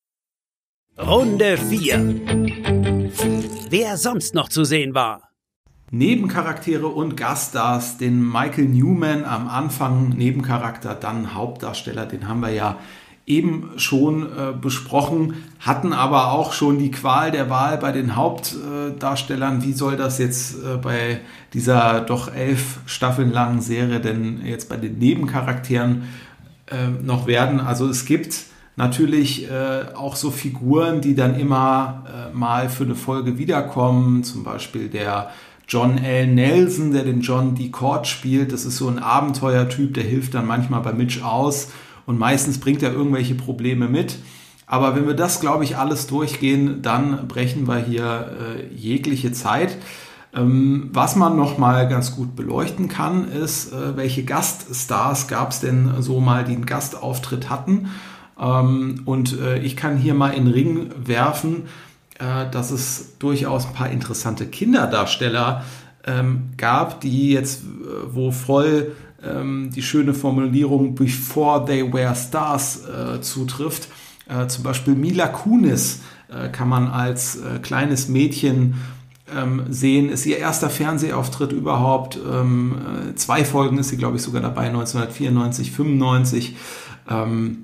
Runde vier. Wer sonst noch zu sehen war? Nebencharaktere und Gaststars, den Michael Newman am Anfang Nebencharakter, dann Hauptdarsteller, den haben wir ja eben schon äh, besprochen, hatten aber auch schon die Qual der Wahl bei den Hauptdarstellern. Wie soll das jetzt äh, bei dieser doch elf Staffeln langen Serie denn jetzt bei den Nebencharakteren äh, noch werden? Also es gibt natürlich äh, auch so Figuren, die dann immer äh, mal für eine Folge wiederkommen, zum Beispiel der John L. Nelson, der den John D. Cord spielt. Das ist so ein Abenteuertyp, der hilft dann manchmal bei Mitch aus und meistens bringt er irgendwelche Probleme mit. Aber wenn wir das, glaube ich, alles durchgehen, dann brechen wir hier äh, jegliche Zeit. Ähm, was man noch mal ganz gut beleuchten kann, ist, äh, welche Gaststars gab es denn so mal, die einen Gastauftritt hatten. Ähm, und äh, ich kann hier mal in den Ring werfen, dass es durchaus ein paar interessante Kinderdarsteller ähm, gab, die jetzt, wo voll ähm, die schöne Formulierung Before They Were Stars äh, zutrifft. Äh, zum Beispiel Mila Kunis äh, kann man als äh, kleines Mädchen ähm, sehen, ist ihr erster Fernsehauftritt überhaupt. Ähm, äh, zwei Folgen ist sie, glaube ich, sogar dabei, neunzehnhundertvierundneunzig, fünfundneunzig. Ähm,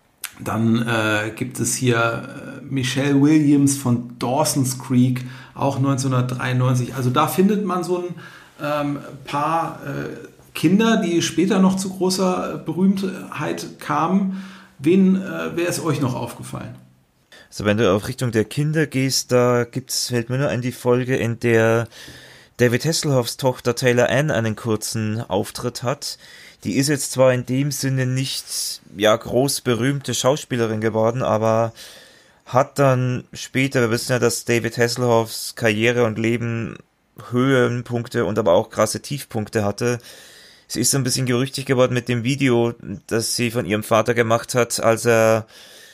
Dann äh, gibt es hier äh, Michelle Williams von Dawson's Creek, auch neunzehnhundertdreiundneunzig. Also da findet man so ein ähm, paar äh, Kinder, die später noch zu großer Berühmtheit kamen. Wen, äh, wer ist euch noch aufgefallen? Also wenn du auf Richtung der Kinder gehst, da gibt's, fällt mir nur ein die Folge, in der David Hasselhoffs Tochter Taylor Ann einen kurzen Auftritt hat. Die ist jetzt zwar in dem Sinne nicht, ja, groß berühmte Schauspielerin geworden, aber hat dann später, wir wissen ja, dass David Hasselhoffs Karriere und Leben Höhenpunkte und aber auch krasse Tiefpunkte hatte. Sie ist so ein bisschen gerüchtig geworden mit dem Video, das sie von ihrem Vater gemacht hat, als er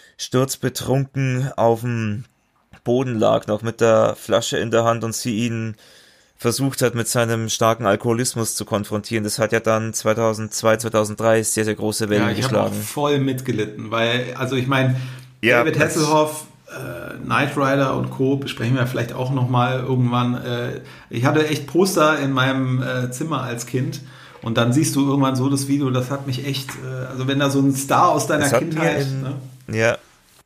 sturzbetrunken auf dem Boden lag, noch mit der Flasche in der Hand und sie ihn versucht hat, mit seinem starken Alkoholismus zu konfrontieren. Das hat ja dann zweitausendzwei, zweitausenddrei sehr, sehr große Wellen ja, ich geschlagen. Ich habe voll mitgelitten, weil, also ich meine, ja, David Hasselhoff, äh, Knight Rider und Co. besprechen wir vielleicht auch nochmal irgendwann. Äh, ich hatte echt Poster in meinem äh, Zimmer als Kind und dann siehst du irgendwann so das Video, das hat mich echt, äh, also wenn da so ein Star aus deiner Kindheit... In, ne? Ja,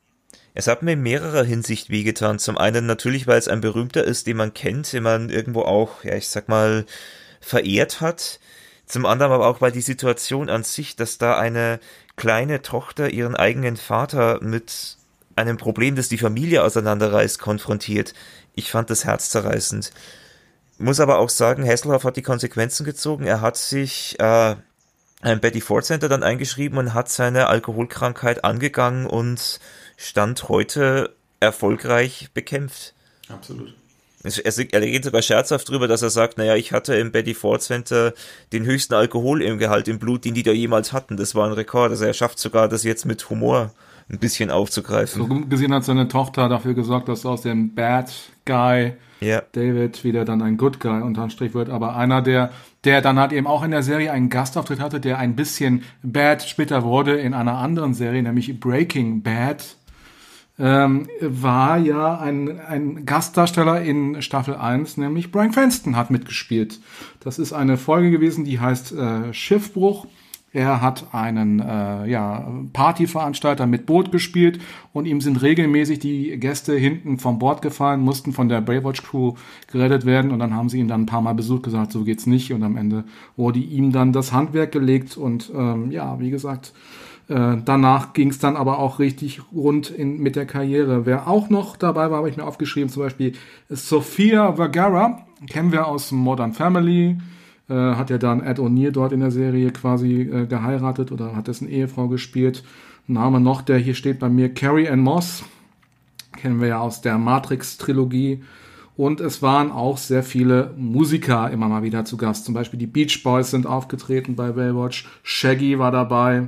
es hat mir in mehrerer Hinsicht wehgetan. Zum einen natürlich, weil es ein Berühmter ist, den man kennt, den man irgendwo auch, ja, ich sag mal, verehrt hat. Zum anderen aber auch, weil die Situation an sich, dass da eine kleine Tochter ihren eigenen Vater mit einem Problem, das die Familie auseinanderreißt, konfrontiert. Ich fand das herzzerreißend. muss aber auch sagen, Hasselhoff hat die Konsequenzen gezogen. Er hat sich äh, ein Betty Ford Center dann eingeschrieben und hat seine Alkoholkrankheit angegangen und Stand heute erfolgreich bekämpft. Absolut. Er, er redet sogar scherzhaft drüber, dass er sagt, naja, ich hatte im Betty Ford Center den höchsten Alkoholgehalt im Blut, den die da jemals hatten. Das war ein Rekord. Also er schafft sogar, das jetzt mit Humor ein bisschen aufzugreifen. So gesehen hat seine Tochter dafür gesorgt, dass aus dem Bad Guy ja. David wieder dann ein Good Guy unterm Strich wird. Aber einer, der, der dann halt eben auch in der Serie einen Gastauftritt hatte, der ein bisschen bad später wurde in einer anderen Serie, nämlich Breaking Bad, ähm, war ja ein, ein Gastdarsteller in Staffel eins, nämlich Bryan Cranston hat mitgespielt. Das ist eine Folge gewesen, die heißt äh, Schiffbruch. Er hat einen äh, ja, Partyveranstalter mit Boot gespielt und ihm sind regelmäßig die Gäste hinten vom Bord gefallen, mussten von der Baywatch-Crew gerettet werden und dann haben sie ihn dann ein paar Mal besucht, gesagt, so geht's nicht und am Ende wurde ihm dann das Handwerk gelegt und ähm, ja, wie gesagt, äh, danach ging es dann aber auch richtig rund in, mit der Karriere. Wer auch noch dabei war, habe ich mir aufgeschrieben, zum Beispiel Sofia Vergara, kennen wir aus Modern Family, hat ja dann Ed O'Neill dort in der Serie quasi äh, geheiratet oder hat dessen Ehefrau gespielt. Name noch, der hier steht bei mir, Carrie Ann Moss, kennen wir ja aus der Matrix-Trilogie. Und es waren auch sehr viele Musiker immer mal wieder zu Gast. Zum Beispiel die Beach Boys sind aufgetreten bei Baywatch, Shaggy war dabei,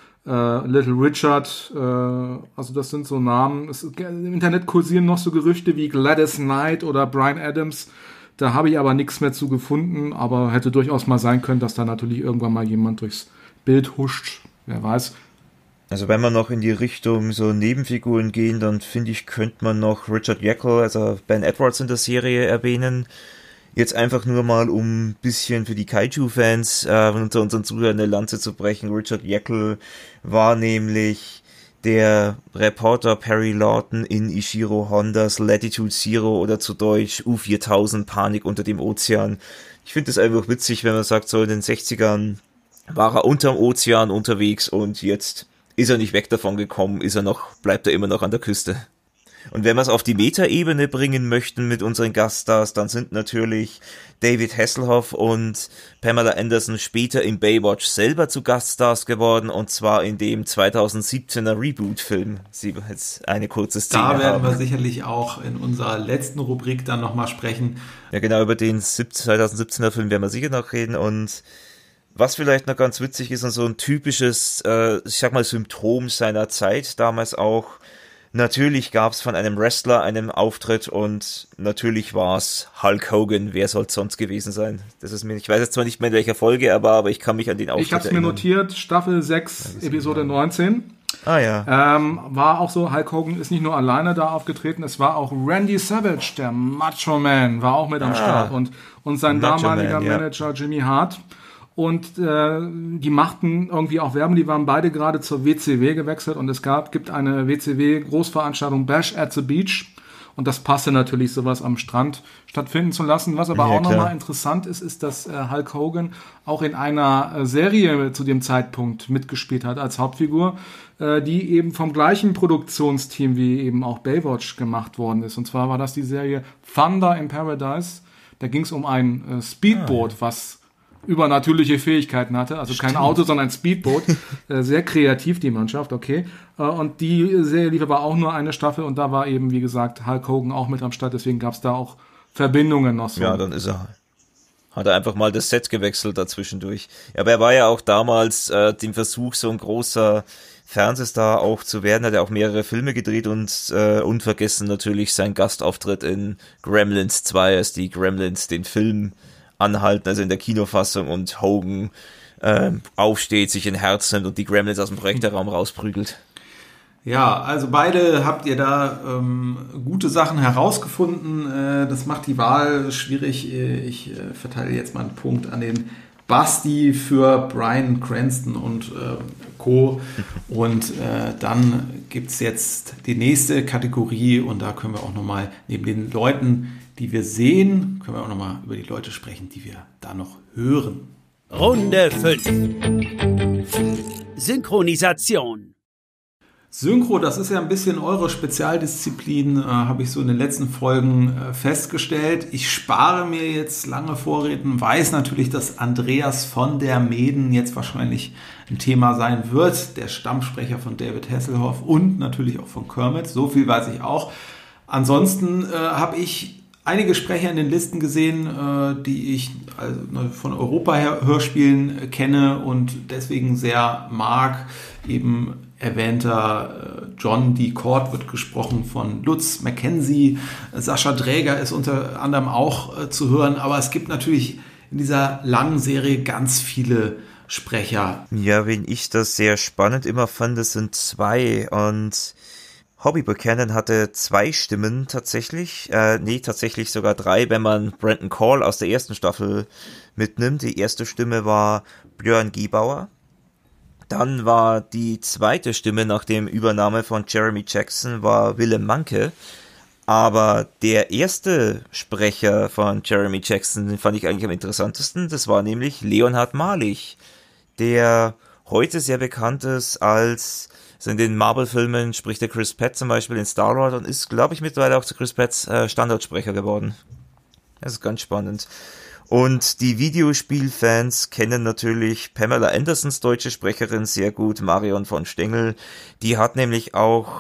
äh, Little Richard, äh, also das sind so Namen. Es, im Internet kursieren noch so Gerüchte wie Gladys Knight oder Bryan Adams. Da habe ich aber nichts mehr zu gefunden, aber hätte durchaus mal sein können, dass da natürlich irgendwann mal jemand durchs Bild huscht. Wer weiß. Also wenn wir noch in die Richtung so Nebenfiguren gehen, dann finde ich, könnte man noch Richard Jekyll, also Ben Edwards in der Serie erwähnen. Jetzt einfach nur mal, um ein bisschen für die Kaiju-Fans äh, unter unseren Zuhörern eine Lanze zu brechen. Richard Jekyll war nämlich der Reporter Perry Lawton in Ishiro Hondas Latitude Zero oder zu Deutsch U viertausend Panik unter dem Ozean. Ich finde das einfach witzig, wenn man sagt, so in den sechzigern war er unterm Ozean unterwegs und jetzt ist er nicht weg davon gekommen, ist er noch, bleibt er immer noch an der Küste. Und wenn wir es auf die Meta-Ebene bringen möchten mit unseren Gaststars, dann sind natürlich David Hasselhoff und Pamela Anderson später in Baywatch selber zu Gaststars geworden, und zwar in dem zweitausendsiebzehner Reboot-Film. Sie jetzt eine kurze Szene haben. Da werden wir sicherlich auch in unserer letzten Rubrik dann nochmal sprechen. Ja, genau, über den zweitausendsiebzehner Film werden wir sicher noch reden. Und was vielleicht noch ganz witzig ist und so ein typisches, äh, ich sag mal, Symptom seiner Zeit damals auch, natürlich gab es von einem Wrestler einen Auftritt und natürlich war es Hulk Hogan. Wer soll es sonst gewesen sein? Das ist mir, ich weiß jetzt zwar nicht mehr in welcher Folge er war, aber ich kann mich an den Auftritt Ich habe es mir notiert, Staffel sechs, Episode neunzehn. Ah ja. Ähm, war auch so, Hulk Hogan ist nicht nur alleine da aufgetreten, es war auch Randy Savage, der Macho Man, war auch mit am ah, Start und, und sein Macho damaliger Man, Manager ja. Jimmy Hart. Und äh, die machten irgendwie auch Werbung, die waren beide gerade zur W C W gewechselt und es gab gibt eine W C W-Großveranstaltung Bash at the Beach und das passte natürlich, sowas am Strand stattfinden zu lassen. Was aber ja, auch nochmal interessant ist, ist, dass äh, Hulk Hogan auch in einer äh, Serie zu dem Zeitpunkt mitgespielt hat als Hauptfigur, äh, die eben vom gleichen Produktionsteam wie eben auch Baywatch gemacht worden ist. Und zwar war das die Serie Thunder in Paradise. Da ging es um ein äh, Speedboot, ah, ja. was übernatürliche Fähigkeiten hatte, also Stimmt. kein Auto, sondern ein Speedboot. Sehr kreativ, die Mannschaft, okay. Und die Serie lief aber auch nur eine Staffel und da war eben, wie gesagt, Hulk Hogan auch mit am Start, deswegen gab es da auch Verbindungen noch so. Ja, dann ist er, hat er einfach mal das Set gewechselt dazwischendurch. Ja, aber er war ja auch damals äh, dem Versuch, so ein großer Fernsehstar auch zu werden, hat er auch mehrere Filme gedreht und äh, unvergessen natürlich sein Gastauftritt in Gremlins zwei, als die Gremlins den Film anhalten, also in der Kinofassung, und Hogan äh, aufsteht, sich ein Herz nimmt und die Gremlins aus dem Projektorraum rausprügelt. Ja, also beide habt ihr da ähm, gute Sachen herausgefunden. Äh, das macht die Wahl schwierig. Ich äh, verteile jetzt mal einen Punkt an den Basti für Bryan Cranston und äh, Co. Und äh, dann gibt's jetzt die nächste Kategorie und da können wir auch nochmal neben den Leuten, die wir sehen, können wir auch nochmal über die Leute sprechen, die wir da noch hören. Runde fünf. Synchronisation. Synchro, das ist ja ein bisschen eure Spezialdisziplin, äh, habe ich so in den letzten Folgen äh, festgestellt. Ich spare mir jetzt lange Vorreden, weiß natürlich, dass Andreas von der Meeden jetzt wahrscheinlich ein Thema sein wird, der Stammsprecher von David Hasselhoff und natürlich auch von Kermit, so viel weiß ich auch. Ansonsten äh, habe ich einige Sprecher in den Listen gesehen, äh, die ich also, von Europa-Hörspielen äh, kenne und deswegen sehr mag, eben erwähnter John D. Cord wird gesprochen von Lutz Mackenzie. Sascha Dräger ist unter anderem auch äh, zu hören, aber es gibt natürlich in dieser langen Serie ganz viele Sprecher. Ja, wen ich das sehr spannend immer fand, das sind zwei und Hobby Buchanan hatte zwei Stimmen tatsächlich, äh, nee, tatsächlich sogar drei, wenn man Brandon Call aus der ersten Staffel mitnimmt. Die erste Stimme war Björn Giebauer. Dann war die zweite Stimme nach dem Übernahme von Jeremy Jackson war Willem Manke. Aber der erste Sprecher von Jeremy Jackson, den fand ich eigentlich am interessantesten. Das war nämlich Leonhard Malich, der heute sehr bekannt ist als, also in den Marvel-Filmen spricht der Chris Pratt zum Beispiel in Star-Lord und ist, glaube ich, mittlerweile auch zu Chris Pratts äh, Standardsprecher geworden. Das ist ganz spannend. Und die Videospielfans kennen natürlich Pamela Andersons deutsche Sprecherin sehr gut, Marion von Stengel. Die hat nämlich auch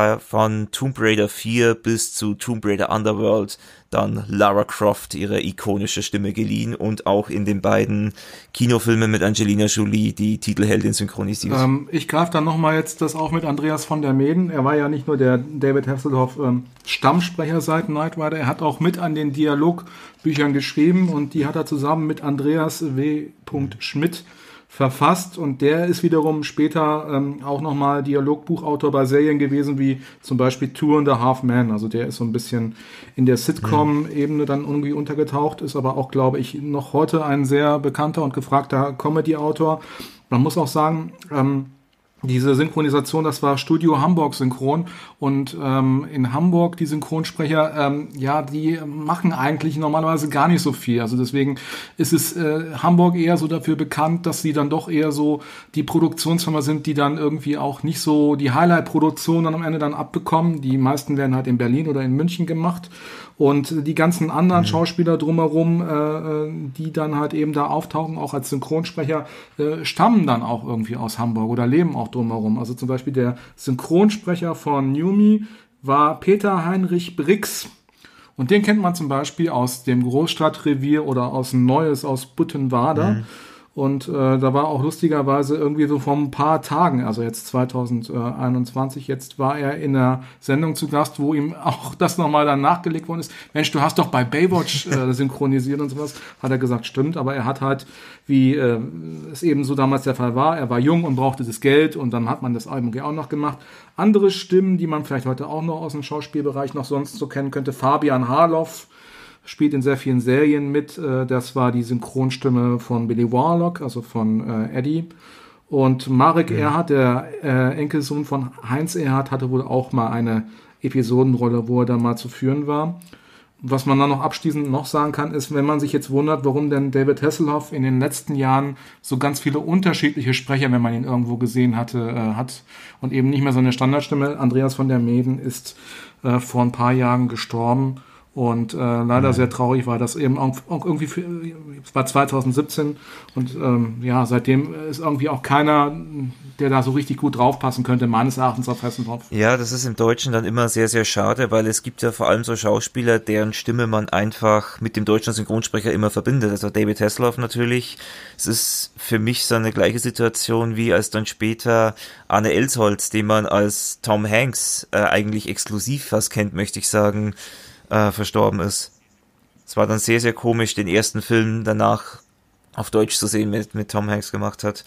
von Tomb Raider vier bis zu Tomb Raider Underworld dann Lara Croft ihre ikonische Stimme geliehen und auch in den beiden Kinofilmen mit Angelina Jolie die Titelheldin synchronisiert. Ähm, ich greife dann nochmal jetzt das auch mit Andreas von der Meeden. Er war ja nicht nur der David Hasselhoff ähm, Stammsprecher seit Knight Rider, er hat auch mit an den Dialogbüchern geschrieben und die hat er zusammen mit Andreas W. Schmidt verfasst und der ist wiederum später ähm, auch nochmal Dialogbuchautor bei Serien gewesen, wie zum Beispiel Two and a Half Men, also der ist so ein bisschen in der Sitcom-Ebene dann irgendwie untergetaucht, ist aber auch, glaube ich, noch heute ein sehr bekannter und gefragter Comedy-Autor. Man muss auch sagen, ähm, diese Synchronisation, das war Studio Hamburg Synchron und ähm, in Hamburg die Synchronsprecher, ähm, ja, die machen eigentlich normalerweise gar nicht so viel. Also deswegen ist es äh, Hamburg eher so dafür bekannt, dass sie dann doch eher so die Produktionsfirma sind, die dann irgendwie auch nicht so die Highlight-Produktion dann am Ende dann abbekommen. Die meisten werden halt in Berlin oder in München gemacht. Und die ganzen anderen mhm. Schauspieler drumherum, äh, die dann halt eben da auftauchen, auch als Synchronsprecher, äh, stammen dann auch irgendwie aus Hamburg oder leben auch drumherum. Also zum Beispiel der Synchronsprecher von Numi war Peter Heinrich Brix. Und den kennt man zum Beispiel aus dem Großstadtrevier oder aus Neues, aus Buttenwader. Mhm. Und äh, da war auch lustigerweise irgendwie so vor ein paar Tagen, also jetzt zwanzig einundzwanzig, jetzt war er in einer Sendung zu Gast, wo ihm auch das nochmal dann nachgelegt worden ist. Mensch, du hast doch bei Baywatch äh, synchronisiert und sowas. Hat er gesagt, stimmt, aber er hat halt, wie äh, es eben so damals der Fall war, er war jung und brauchte das Geld und dann hat man das irgendwie auch noch gemacht. Andere Stimmen, die man vielleicht heute auch noch aus dem Schauspielbereich noch sonst so kennen könnte, Fabian Harloff, spielt in sehr vielen Serien mit. Das war die Synchronstimme von Billy Warlock, also von äh, Eddie. Und Marek mhm. Erhardt, der äh, Enkelsohn von Heinz Erhardt, hatte wohl auch mal eine Episodenrolle, wo er da mal zu führen war. Was man dann noch abschließend noch sagen kann, ist, wenn man sich jetzt wundert, warum denn David Hasselhoff in den letzten Jahren so ganz viele unterschiedliche Sprecher, wenn man ihn irgendwo gesehen hatte, äh, hat und eben nicht mehr so eine Standardstimme. Andreas von der Meeden ist äh, vor ein paar Jahren gestorben. Und äh, leider sehr traurig war das eben auch, auch irgendwie, für, es war zwanzig siebzehn und ähm, ja, seitdem ist irgendwie auch keiner, der da so richtig gut draufpassen könnte, meines Erachtens auf Hasselhoff. Ja, das ist im Deutschen dann immer sehr, sehr schade, weil es gibt ja vor allem so Schauspieler, deren Stimme man einfach mit dem deutschen Synchronsprecher immer verbindet. Also David Hasselhoff natürlich. Es ist für mich so eine gleiche Situation wie als dann später Arne Elsholz, den man als Tom Hanks äh, eigentlich exklusiv fast kennt, möchte ich sagen, Äh, verstorben ist. Es war dann sehr, sehr komisch, den ersten Film danach auf Deutsch zu sehen, mit, mit Tom Hanks gemacht hat.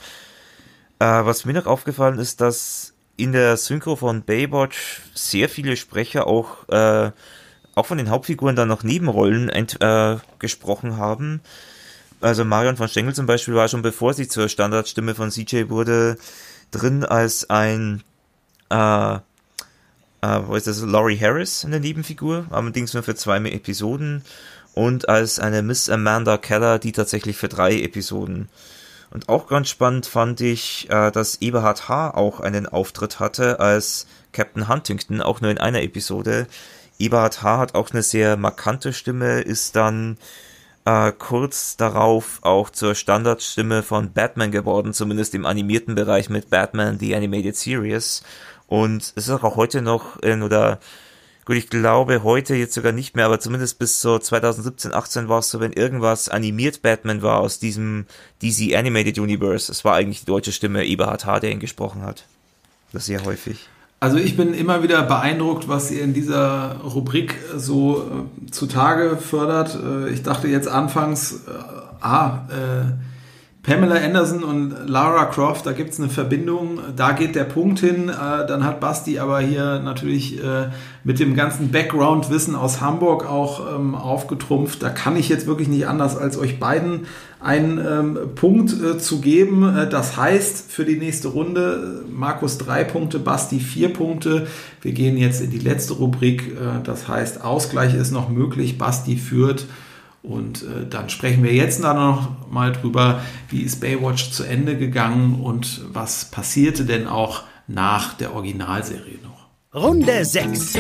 Äh, was mir noch aufgefallen ist, dass in der Synchro von Baywatch sehr viele Sprecher auch, äh, auch von den Hauptfiguren dann noch Nebenrollen ent, äh, gesprochen haben. Also Marion von Stengel zum Beispiel war schon, bevor sie zur Standardstimme von C J wurde, drin als ein äh, Uh, wo ist das? Laurie Harris, eine Nebenfigur, allerdings nur für zwei Episoden und als eine Miss Amanda Keller, die tatsächlich für drei Episoden. Und auch ganz spannend fand ich, äh, dass Eberhard H. auch einen Auftritt hatte als Captain Huntington, auch nur in einer Episode. Eberhard H. hat auch eine sehr markante Stimme, ist dann äh, kurz darauf auch zur Standardstimme von Batman geworden, zumindest im animierten Bereich mit Batman The Animated Series. Und es ist auch heute noch in, oder gut, ich glaube heute jetzt sogar nicht mehr, aber zumindest bis so zwanzig siebzehn, achtzehn war es so, wenn irgendwas animiert Batman war aus diesem D C Animated Universe, es war eigentlich die deutsche Stimme Eberhard H., der ihn gesprochen hat. Das sehr häufig. Also ich bin immer wieder beeindruckt, was ihr in dieser Rubrik so äh, zutage fördert. Äh, ich dachte jetzt anfangs, äh, ah, äh, Pamela Anderson und Lara Croft, da gibt es eine Verbindung, da geht der Punkt hin. Äh, dann hat Basti aber hier natürlich äh, mit dem ganzen Background-Wissen aus Hamburg auch ähm, aufgetrumpft. Da kann ich jetzt wirklich nicht anders, als euch beiden einen ähm, Punkt äh, zu geben. Äh, das heißt, für die nächste Runde Markus drei Punkte, Basti vier Punkte. Wir gehen jetzt in die letzte Rubrik. Äh, das heißt, Ausgleich ist noch möglich. Basti führt. Und äh, dann sprechen wir jetzt dann noch mal drüber, wie ist Baywatch zu Ende gegangen und was passierte denn auch nach der Originalserie noch. Runde sechs.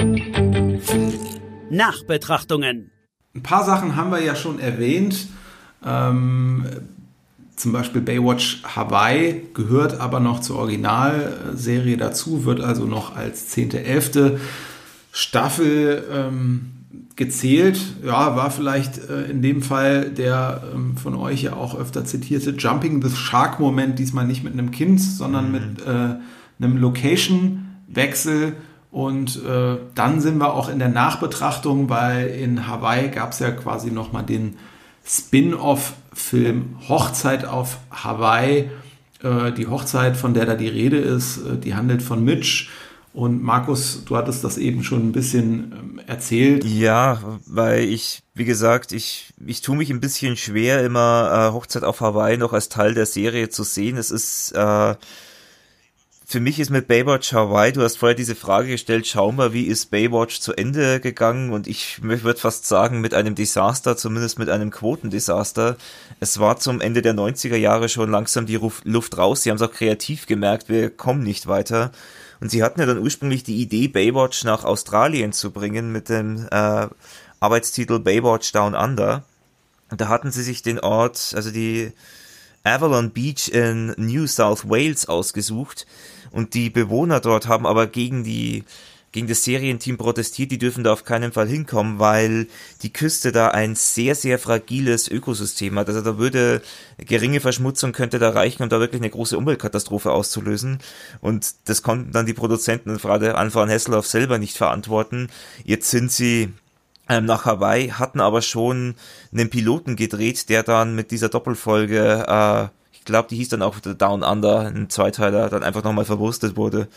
Nachbetrachtungen. Ein paar Sachen haben wir ja schon erwähnt. Ähm, zum Beispiel Baywatch Hawaii gehört aber noch zur Originalserie dazu, wird also noch als zehnte, elfte Staffel ähm, gezählt. Ja, war vielleicht äh, in dem Fall der ähm, von euch ja auch öfter zitierte Jumping the Shark-Moment, diesmal nicht mit einem Kind, sondern mhm. mit äh, einem Location-Wechsel. Und äh, dann sind wir auch in der Nachbetrachtung, weil in Hawaii gab es ja quasi nochmal den Spin-off-Film Hochzeit auf Hawaii. Äh, die Hochzeit, von der da die Rede ist, äh, die handelt von Mitch. Und Markus, du hattest das eben schon ein bisschen ähm, erzählt. Ja, weil ich, wie gesagt, ich, ich tue mich ein bisschen schwer, immer äh, Hochzeit auf Hawaii noch als Teil der Serie zu sehen. Es ist, äh, für mich ist mit Baywatch Hawaii, du hast vorher diese Frage gestellt, schau mal, wie ist Baywatch zu Ende gegangen? Und ich würde fast sagen, mit einem Desaster, zumindest mit einem Quotendesaster. Es war zum Ende der neunziger Jahre schon langsam die Luft raus. Sie haben es auch kreativ gemerkt, wir kommen nicht weiter. Und sie hatten ja dann ursprünglich die Idee, Baywatch nach Australien zu bringen mit dem äh, Arbeitstitel Baywatch Down Under. Und da hatten sie sich den Ort, also die Avalon Beach in New South Wales ausgesucht. Und die Bewohner dort haben aber gegen die gegen das Serienteam protestiert, die dürfen da auf keinen Fall hinkommen, weil die Küste da ein sehr, sehr fragiles Ökosystem hat. Also da würde geringe Verschmutzung könnte da reichen, um da wirklich eine große Umweltkatastrophe auszulösen. Und das konnten dann die Produzenten und gerade Anfang Hasselhoff selber nicht verantworten. Jetzt sind sie ähm, nach Hawaii, hatten aber schon einen Piloten gedreht, der dann mit dieser Doppelfolge, äh, ich glaube, die hieß dann auch Down Under, ein Zweiteiler, dann einfach nochmal verwurstet wurde.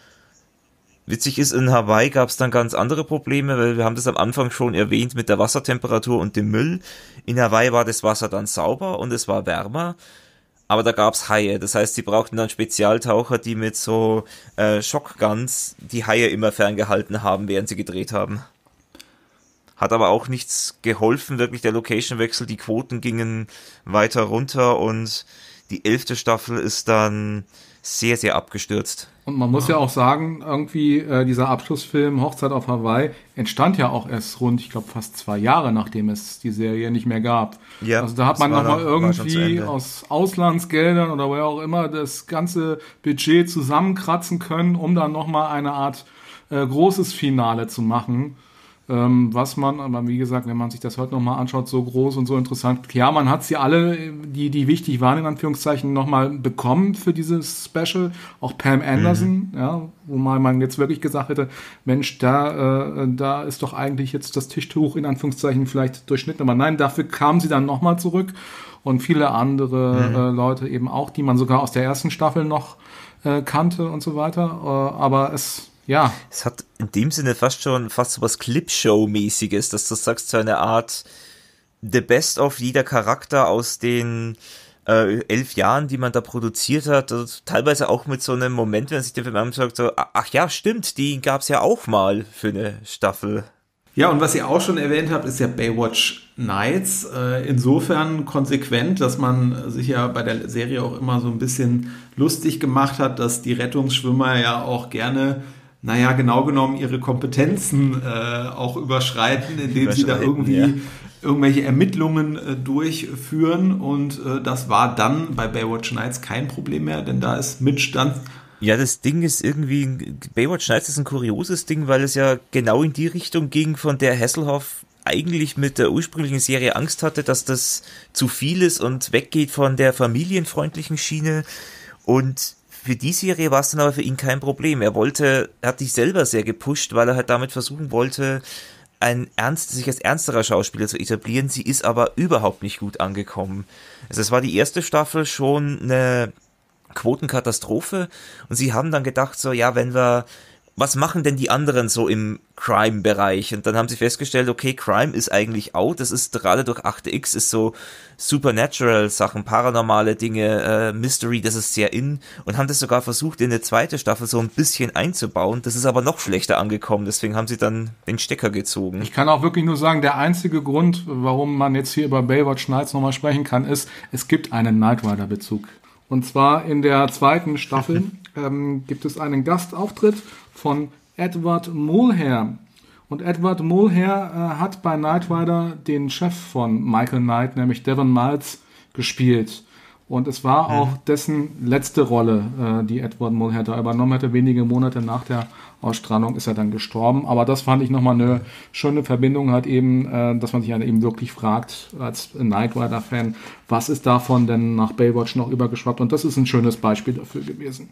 Witzig ist, in Hawaii gab es dann ganz andere Probleme, weil wir haben das am Anfang schon erwähnt mit der Wassertemperatur und dem Müll. In Hawaii war das Wasser dann sauber und es war wärmer, aber da gab es Haie. Das heißt, sie brauchten dann Spezialtaucher, die mit so äh, Shockguns die Haie immer ferngehalten haben, während sie gedreht haben. Hat aber auch nichts geholfen, wirklich der Location-Wechsel. Die Quoten gingen weiter runter und die elfte Staffel ist dann sehr, sehr abgestürzt. Und man muss ja auch sagen, irgendwie äh, dieser Abschlussfilm Hochzeit auf Hawaii entstand ja auch erst rund, ich glaube, fast zwei Jahre, nachdem es die Serie nicht mehr gab. Ja, also da hat man nochmal irgendwie aus Auslandsgeldern oder woher auch immer das ganze Budget zusammenkratzen können, um dann nochmal eine Art äh, großes Finale zu machen. Ähm, was man, aber wie gesagt, wenn man sich das heute nochmal anschaut, so groß und so interessant. Ja, man hat sie alle, die, die wichtig waren, in Anführungszeichen, nochmal bekommen für dieses Special. Auch Pam Anderson, mhm. ja, wo man jetzt wirklich gesagt hätte, Mensch, da, äh, da ist doch eigentlich jetzt das Tischtuch in Anführungszeichen vielleicht durchschnitten. Aber nein, dafür kam sie dann nochmal zurück. Und viele andere mhm. äh, Leute eben auch, die man sogar aus der ersten Staffel noch äh, kannte und so weiter. Äh, aber es Ja. Es hat in dem Sinne fast schon fast so was Clipshow-mäßiges, dass du sagst, so eine Art The Best of jeder Charakter aus den äh, elf Jahren, die man da produziert hat. Also teilweise auch mit so einem Moment, wenn sich der Film anschaut, so, ach ja, stimmt, die gab es ja auch mal für eine Staffel. Ja, und was ihr auch schon erwähnt habt, ist ja Baywatch Knights äh, insofern konsequent, dass man sich ja bei der Serie auch immer so ein bisschen lustig gemacht hat, dass die Rettungsschwimmer ja auch gerne, naja, genau genommen ihre Kompetenzen äh, auch überschreiten, indem sie da irgendwie ja. irgendwelche Ermittlungen äh, durchführen und äh, das war dann bei Baywatch Nights kein Problem mehr, denn da ist Mitch dann... Ja, das Ding ist irgendwie, Baywatch Nights ist ein kurioses Ding, weil es ja genau in die Richtung ging, von der Hasselhoff eigentlich mit der ursprünglichen Serie Angst hatte, dass das zu viel ist und weggeht von der familienfreundlichen Schiene. Und für die Serie war es dann aber für ihn kein Problem. Er wollte, er hat sich selber sehr gepusht, weil er halt damit versuchen wollte, ein ernst, sich als ernsterer Schauspieler zu etablieren. Sie ist aber überhaupt nicht gut angekommen. Also es war die erste Staffel schon eine Quotenkatastrophe und sie haben dann gedacht so, ja, wenn wir, was machen denn die anderen so im Crime-Bereich? Und dann haben sie festgestellt, okay, Crime ist eigentlich out, das ist gerade durch Akte X ist so Supernatural-Sachen, paranormale Dinge, äh, Mystery, das ist sehr in und haben das sogar versucht in eine zweite Staffel so ein bisschen einzubauen, das ist aber noch schlechter angekommen, deswegen haben sie dann den Stecker gezogen. Ich kann auch wirklich nur sagen, der einzige Grund, warum man jetzt hier über Baywatch Nights nochmal sprechen kann, ist, es gibt einen Knight Rider-Bezug. Und zwar in der zweiten Staffel ähm, gibt es einen Gastauftritt von Edward Mulhare. Und Edward Mulhare äh, hat bei Knight Rider den Chef von Michael Knight, nämlich Devon Miles, gespielt. Und es war auch dessen letzte Rolle, äh, die Edward Mulhare da übernommen hatte. Wenige Monate nach der Ausstrahlung ist er dann gestorben. Aber das fand ich nochmal eine schöne Verbindung, halt eben, äh, dass man sich dann eben wirklich fragt, als Knight Rider-Fan, was ist davon denn nach Baywatch noch übergeschwappt? Und das ist ein schönes Beispiel dafür gewesen.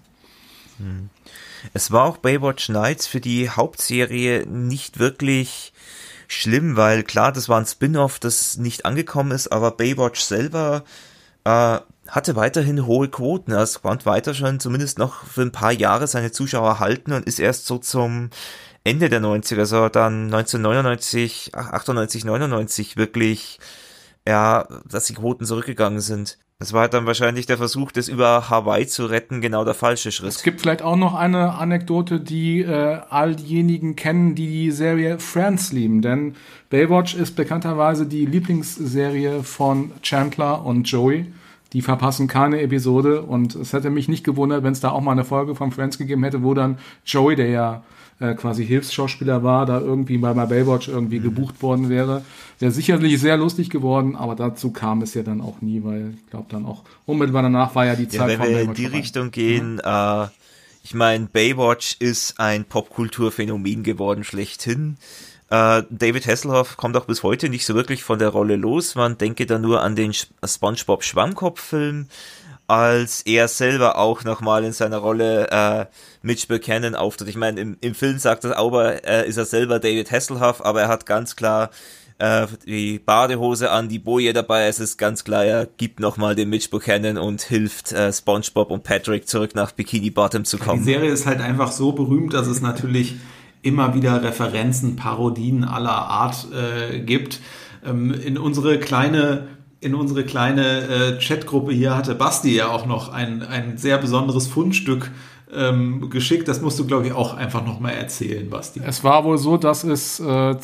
Es war auch Baywatch Nights für die Hauptserie nicht wirklich schlimm, weil klar, das war ein Spin-off, das nicht angekommen ist, aber Baywatch selber äh, hatte weiterhin hohe Quoten. Es konnte weiter schon zumindest noch für ein paar Jahre seine Zuschauer halten und ist erst so zum Ende der neunziger, also dann neunzehnhundertneunundneunzig, achtundneunzig, neunundneunzig wirklich, ja, dass die Quoten zurückgegangen sind. Das war dann wahrscheinlich der Versuch, das über Hawaii zu retten, genau der falsche Schritt. Es gibt vielleicht auch noch eine Anekdote, die äh, all diejenigen kennen, die die Serie Friends lieben. Denn Baywatch ist bekannterweise die Lieblingsserie von Chandler und Joey. Die verpassen keine Episode und es hätte mich nicht gewundert, wenn es da auch mal eine Folge von Friends gegeben hätte, wo dann Joey, der ja äh, quasi Hilfsschauspieler war, da irgendwie bei, bei Baywatch irgendwie mhm. gebucht worden wäre. Wäre sicherlich sehr lustig geworden, aber dazu kam es ja dann auch nie, weil ich glaube dann auch unmittelbar danach war ja die Zeit ja, von Baywatch. Wenn wir in in die vorbei. Richtung gehen, mhm. äh, ich meine, Baywatch ist ein Popkulturphänomen geworden schlechthin. Uh, David Hasselhoff kommt auch bis heute nicht so wirklich von der Rolle los. Man denke da nur an den SpongeBob Schwammkopf-Film, als er selber auch nochmal in seiner Rolle uh, Mitch Buchanan auftritt. Ich meine, im, im Film sagt er auch, uh, ist er selber David Hasselhoff, aber er hat ganz klar uh, die Badehose an, die Boje dabei. Es ist ganz klar, er gibt nochmal den Mitch Buchanan und hilft uh, SpongeBob und Patrick zurück nach Bikini Bottom zu kommen. Die Serie ist halt einfach so berühmt, dass es natürlich immer wieder Referenzen, Parodien aller Art äh, gibt. Ähm, in unsere kleine, in unsere kleine äh, Chatgruppe hier hatte Basti ja auch noch ein, ein sehr besonderes Fundstück ähm, geschickt. Das musst du, glaube ich, auch einfach nochmal erzählen, Basti. Es war wohl so, dass es äh,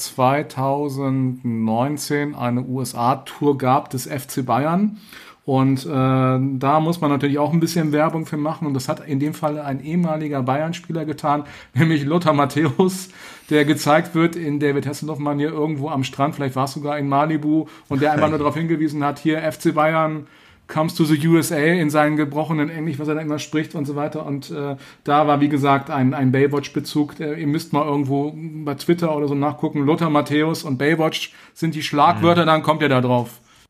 zweitausendneunzehn eine U S A-Tour gab des F C Bayern. Und äh, da muss man natürlich auch ein bisschen Werbung für machen. Und das hat in dem Fall ein ehemaliger Bayern-Spieler getan, nämlich Lothar Matthäus, der gezeigt wird in David Hasselhoff-Manier irgendwo am Strand, vielleicht war es sogar in Malibu, und der einfach nur darauf hingewiesen hat, hier F C Bayern comes to the U S A in seinen gebrochenen Englisch, was er da immer spricht und so weiter. Und äh, da war, wie gesagt, ein, ein Baywatch-Bezug. Äh, ihr müsst mal irgendwo bei Twitter oder so nachgucken. Lothar Matthäus und Baywatch sind die Schlagwörter, mhm. dann kommt ihr da drauf.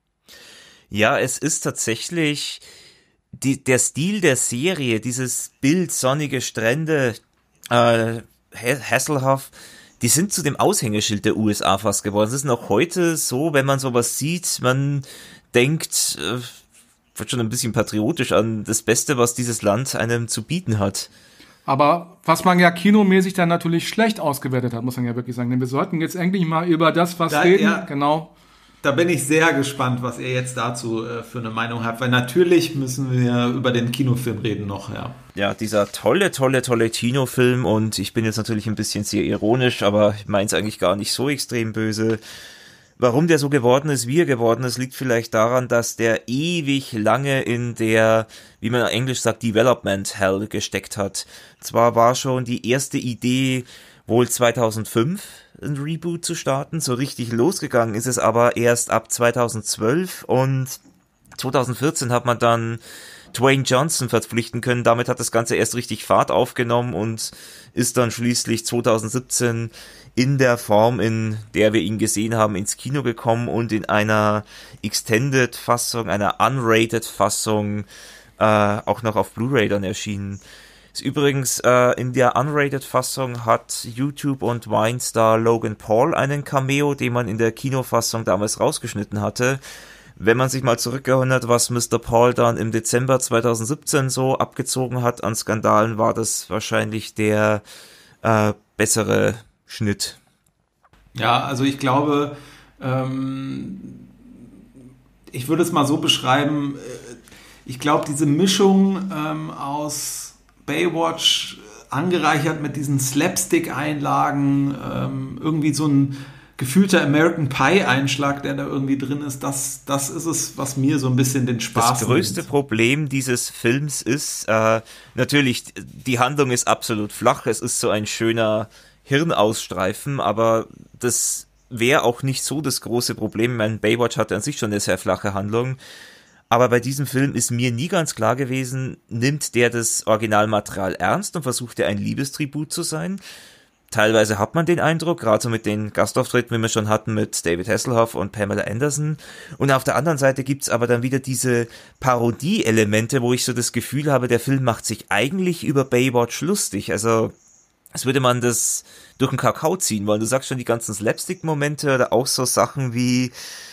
Ja, es ist tatsächlich die, der Stil der Serie, dieses Bild, sonnige Strände, äh, Hasselhoff, die sind zu dem Aushängeschild der U S A fast geworden. Es ist noch heute so, wenn man sowas sieht, man denkt, äh, wird schon ein bisschen patriotisch an das Beste, was dieses Land einem zu bieten hat. Aber was man ja kinomäßig dann natürlich schlecht ausgewertet hat, muss man ja wirklich sagen. Denn wir sollten jetzt endlich mal über das, was da, reden. Ja. Genau. Da bin ich sehr gespannt, was ihr jetzt dazu äh, für eine Meinung habt, weil natürlich müssen wir über den Kinofilm reden noch, ja. Ja, dieser tolle, tolle, tolle Kinofilm, und ich bin jetzt natürlich ein bisschen sehr ironisch, aber ich meine es eigentlich gar nicht so extrem böse. Warum der so geworden ist, wie er geworden ist, liegt vielleicht daran, dass der ewig lange in der, wie man in Englisch sagt, Development Hell gesteckt hat. Zwar war schon die erste Idee wohl zweitausendfünf, ein Reboot zu starten, so richtig losgegangen ist es aber erst ab zweitausendzwölf und zweitausendvierzehn hat man dann Dwayne Johnson verpflichten können. Damit hat das Ganze erst richtig Fahrt aufgenommen und ist dann schließlich zweitausendsiebzehn in der Form, in der wir ihn gesehen haben, ins Kino gekommen und in einer Extended-Fassung, einer Unrated-Fassung äh, auch noch auf Blu-ray dann erschienen. Ist übrigens äh, in der Unrated-Fassung hat YouTube und Vine-Star Logan Paul einen Cameo, den man in der Kinofassung damals rausgeschnitten hatte. Wenn man sich mal zurückerinnert, was Mister Paul dann im Dezember zweitausendsiebzehn so abgezogen hat an Skandalen, war das wahrscheinlich der äh, bessere Schnitt. Ja, also ich glaube, ähm, ich würde es mal so beschreiben, ich glaube, diese Mischung ähm, aus Baywatch angereichert mit diesen Slapstick-Einlagen, ähm, irgendwie so ein gefühlter American Pie-Einschlag, der da irgendwie drin ist, das, das ist es, was mir so ein bisschen den Spaß Das größte nimmt. Problem dieses Films ist, äh, natürlich, die Handlung ist absolut flach, es ist so ein schöner Hirnausstreifen, aber das wäre auch nicht so das große Problem. Ich meine, Baywatch hatte an sich schon eine sehr flache Handlung, aber bei diesem Film ist mir nie ganz klar gewesen, nimmt der das Originalmaterial ernst und versucht er ein Liebestribut zu sein? Teilweise hat man den Eindruck, gerade so mit den Gastauftritten, wie wir schon hatten, mit David Hasselhoff und Pamela Anderson. Und auf der anderen Seite gibt's aber dann wieder diese Parodie-Elemente, wo ich so das Gefühl habe, der Film macht sich eigentlich über Baywatch lustig. Also, als würde man das durch den Kakao ziehen wollen. Du sagst schon die ganzen Slapstick-Momente oder auch so Sachen wie,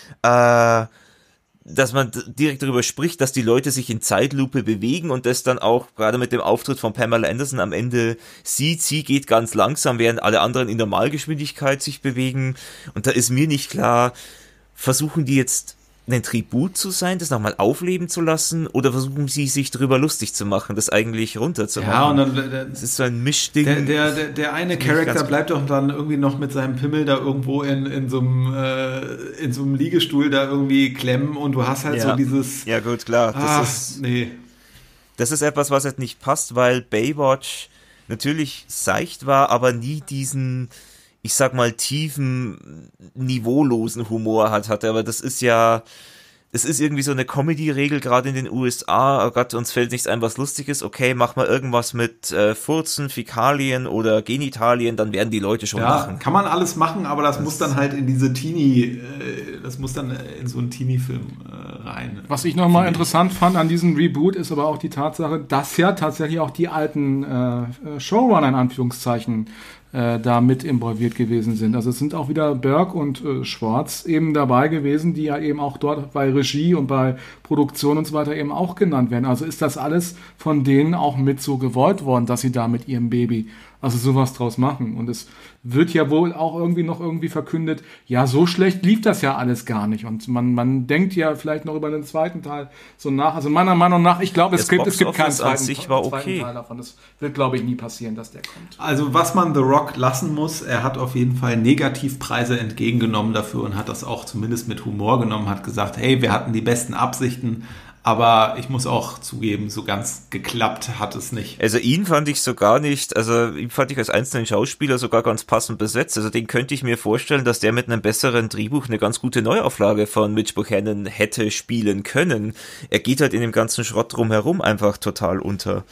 äh, dass man direkt darüber spricht, dass die Leute sich in Zeitlupe bewegen und das dann auch gerade mit dem Auftritt von Pamela Anderson am Ende sieht, sie geht ganz langsam, während alle anderen in Normalgeschwindigkeit sich bewegen. Und da ist mir nicht klar, versuchen die jetzt ein Tribut zu sein, das nochmal aufleben zu lassen, oder versuchen sie sich darüber lustig zu machen, das eigentlich runterzumachen? Ja, und dann der, das ist so ein Mischding. Der, der, der, der eine Charakter bleibt doch dann irgendwie noch mit seinem Pimmel da irgendwo in, in, so einem, äh, in so einem Liegestuhl da irgendwie klemmen und du hast halt ja. so dieses... Ja gut, klar. Das ach, ist, nee. Das ist etwas, was halt nicht passt, weil Baywatch natürlich seicht war, aber nie diesen, ich sag mal, tiefen, niveaulosen Humor hat, hatte. Aber das ist ja, es ist irgendwie so eine Comedy-Regel, gerade in den U S A. Oh Gott, uns fällt nichts ein, was lustig ist. Okay, mach mal irgendwas mit äh, Furzen, Fäkalien oder Genitalien, dann werden die Leute schon ja, lachen. Kann man alles machen, aber das, das muss dann halt in diese Teenie, äh, das muss dann in so einen Teenie-Film äh, rein. Was ich nochmal interessant fand an diesem Reboot, ist aber auch die Tatsache, dass ja tatsächlich auch die alten äh, Showrunner in Anführungszeichen äh, da mit involviert gewesen sind. Also es sind auch wieder Berg und äh, Schwartz eben dabei gewesen, die ja eben auch dort bei Regie und bei Produktion und so weiter eben auch genannt werden. Also ist das alles von denen auch mit so gewollt worden, dass sie da mit ihrem Baby also sowas draus machen. Und es wird ja wohl auch irgendwie noch irgendwie verkündet, ja, so schlecht lief das ja alles gar nicht. Und man, man denkt ja vielleicht noch über den zweiten Teil so nach. Also meiner Meinung nach, ich glaube, es gibt, es gibt keinen zweiten, sich war okay. zweiten Teil davon. Das wird, glaube ich, nie passieren, dass der kommt. Also was man The Rock lassen muss, er hat auf jeden Fall Negativpreise entgegengenommen dafür und hat das auch zumindest mit Humor genommen, hat gesagt, hey, wir hatten die besten Absichten, aber ich muss auch zugeben, so ganz geklappt hat es nicht. Also ihn fand ich so gar nicht, also ihn fand ich als einzelnen Schauspieler sogar ganz passend besetzt. Also den könnte ich mir vorstellen, dass der mit einem besseren Drehbuch eine ganz gute Neuauflage von Mitch Buchanan hätte spielen können. Er geht halt in dem ganzen Schrott drumherum einfach total unter.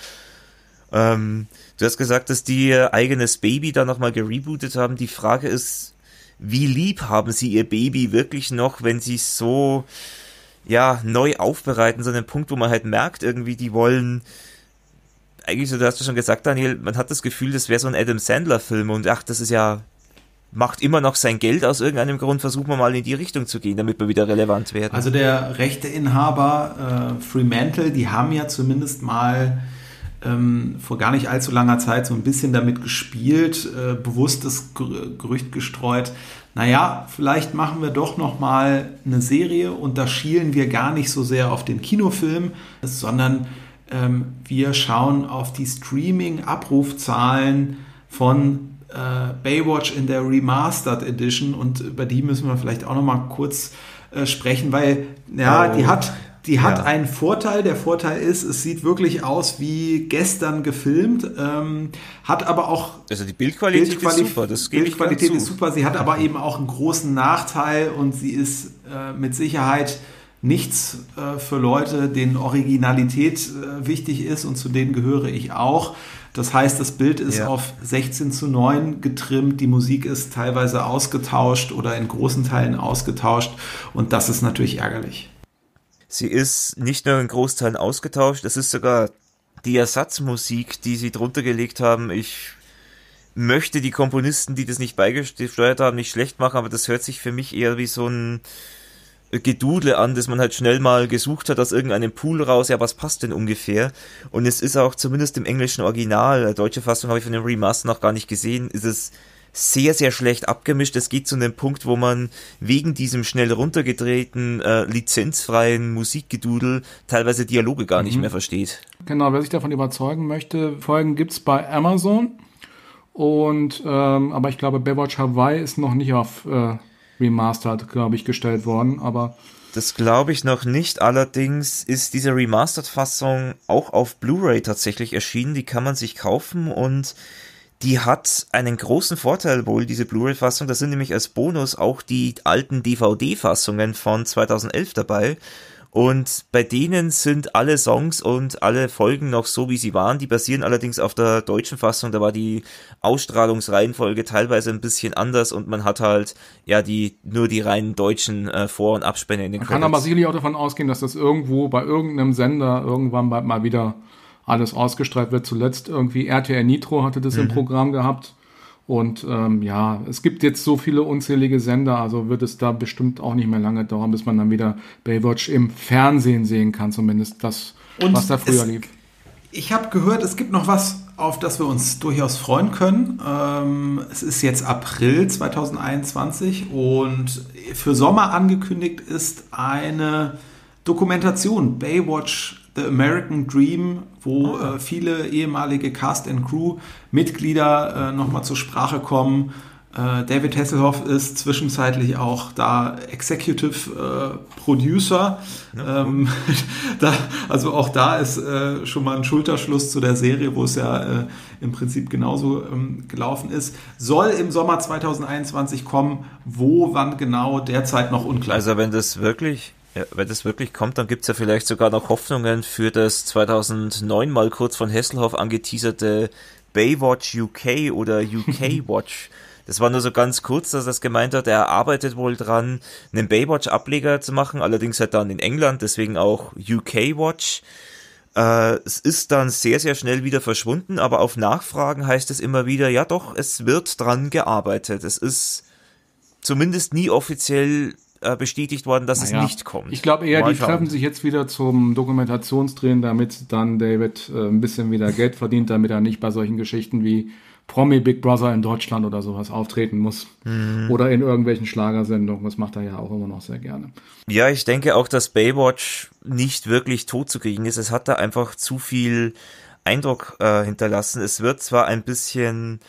Ähm, du hast gesagt, dass die ihr eigenes Baby da nochmal gerebootet haben. Die Frage ist, wie lieb haben sie ihr Baby wirklich noch, wenn sie es so... ja, neu aufbereiten, so einen Punkt, wo man halt merkt, irgendwie, die wollen, eigentlich so, du hast ja schon gesagt, Daniel, man hat das Gefühl, das wäre so ein Adam Sandler-Film und ach, das ist ja, macht immer noch sein Geld aus irgendeinem Grund, versuchen wir mal in die Richtung zu gehen, damit wir wieder relevant werden. Also der Rechteinhaber äh, Fremantle, die haben ja zumindest mal ähm, vor gar nicht allzu langer Zeit so ein bisschen damit gespielt, äh, bewusst das Gerücht gestreut, naja, vielleicht machen wir doch nochmal eine Serie und da schielen wir gar nicht so sehr auf den Kinofilm, sondern ähm, wir schauen auf die Streaming-Abrufzahlen von äh, Baywatch in der Remastered Edition und über die müssen wir vielleicht auch nochmal kurz äh, sprechen, weil ja, oh. die hat Die hat ja. einen Vorteil. Der Vorteil ist, es sieht wirklich aus wie gestern gefilmt, ähm, hat aber auch... Also die Bildqualität Bildquali- ist super, das gebe ich Bildqualität ist super, sie hat aber eben auch einen großen Nachteil und sie ist äh, mit Sicherheit nichts äh, für Leute, denen Originalität äh, wichtig ist und zu denen gehöre ich auch. Das heißt, das Bild ist ja. auf sechzehn zu neun getrimmt, die Musik ist teilweise ausgetauscht oder in großen Teilen ausgetauscht und das ist natürlich ärgerlich. Sie ist nicht nur in Großteilen ausgetauscht, es ist sogar die Ersatzmusik, die sie drunter gelegt haben. Ich möchte die Komponisten, die das nicht beigesteuert haben, nicht schlecht machen, aber das hört sich für mich eher wie so ein Gedudle an, das man halt schnell mal gesucht hat aus irgendeinem Pool raus. Ja, was passt denn ungefähr? Und es ist auch zumindest im englischen Original, deutsche Fassung habe ich von dem Remaster noch gar nicht gesehen, ist es sehr, sehr schlecht abgemischt. Es geht zu einem Punkt, wo man wegen diesem schnell runtergedrehten, äh, lizenzfreien Musikgedudel teilweise Dialoge gar nicht mhm. mehr versteht. Genau, wer sich davon überzeugen möchte, Folgen gibt's bei Amazon. Und ähm, aber ich glaube, Baywatch Hawaii ist noch nicht auf äh, Remastered, glaube ich, gestellt worden. Aber das glaube ich noch nicht. Allerdings ist diese Remastered-Fassung auch auf Blu-ray tatsächlich erschienen. Die kann man sich kaufen und die hat einen großen Vorteil wohl, diese Blu-ray-Fassung. Da sind nämlich als Bonus auch die alten D V D-Fassungen von zweitausendelf dabei. Und bei denen sind alle Songs und alle Folgen noch so, wie sie waren. Die basieren allerdings auf der deutschen Fassung. Da war die Ausstrahlungsreihenfolge teilweise ein bisschen anders und man hat halt ja die nur die reinen deutschen äh, Vor- und Abspänne in den Credits. Man kann aber sicherlich auch davon ausgehen, dass das irgendwo bei irgendeinem Sender irgendwann mal wieder alles ausgestrahlt wird. Zuletzt irgendwie R T L Nitro hatte das mhm. im Programm gehabt. Und ähm, ja, es gibt jetzt so viele unzählige Sender, also wird es da bestimmt auch nicht mehr lange dauern, bis man dann wieder Baywatch im Fernsehen sehen kann, zumindest das, und was da früher es, lief. Ich habe gehört, es gibt noch was, auf das wir uns durchaus freuen können. Ähm, es ist jetzt April zweitausendeinundzwanzig und für Sommer angekündigt ist eine Dokumentation, Baywatch The American Dream, wo oh. äh, viele ehemalige Cast and Crew-Mitglieder äh, nochmal zur Sprache kommen. Äh, David Hasselhoff ist zwischenzeitlich auch da Executive äh, Producer. Ja, ähm, da, also auch da ist äh, schon mal ein Schulterschluss zu der Serie, wo es ja äh, im Prinzip genauso ähm, gelaufen ist. Soll im Sommer zweitausendeinundzwanzig kommen, wo, wann genau, derzeit noch unklar. Also wenn das wirklich... Ja, wenn das wirklich kommt, dann gibt's ja vielleicht sogar noch Hoffnungen für das zweitausendneun mal kurz von Hasselhoff angeteaserte Baywatch U K oder U K Watch. Das war nur so ganz kurz, dass er es gemeint hat, er arbeitet wohl dran, einen Baywatch-Ableger zu machen, allerdings halt dann in England, deswegen auch U K Watch. Äh, es ist dann sehr, sehr schnell wieder verschwunden, aber auf Nachfragen heißt es immer wieder, ja doch, es wird dran gearbeitet. Es ist zumindest nie offiziell bestätigt worden, dass naja, es nicht kommt. Ich glaube eher, Mal die schauen. treffen sich jetzt wieder zum Dokumentationsdrehen, damit dann David äh, ein bisschen wieder Geld verdient, damit er nicht bei solchen Geschichten wie Promi Big Brother in Deutschland oder sowas auftreten muss. Mhm. Oder in irgendwelchen Schlagersendungen. Das macht er ja auch immer noch sehr gerne. Ja, ich denke auch, dass Baywatch nicht wirklich tot zu kriegen ist. Es hat da einfach zu viel Eindruck äh, hinterlassen. Es wird zwar ein bisschen...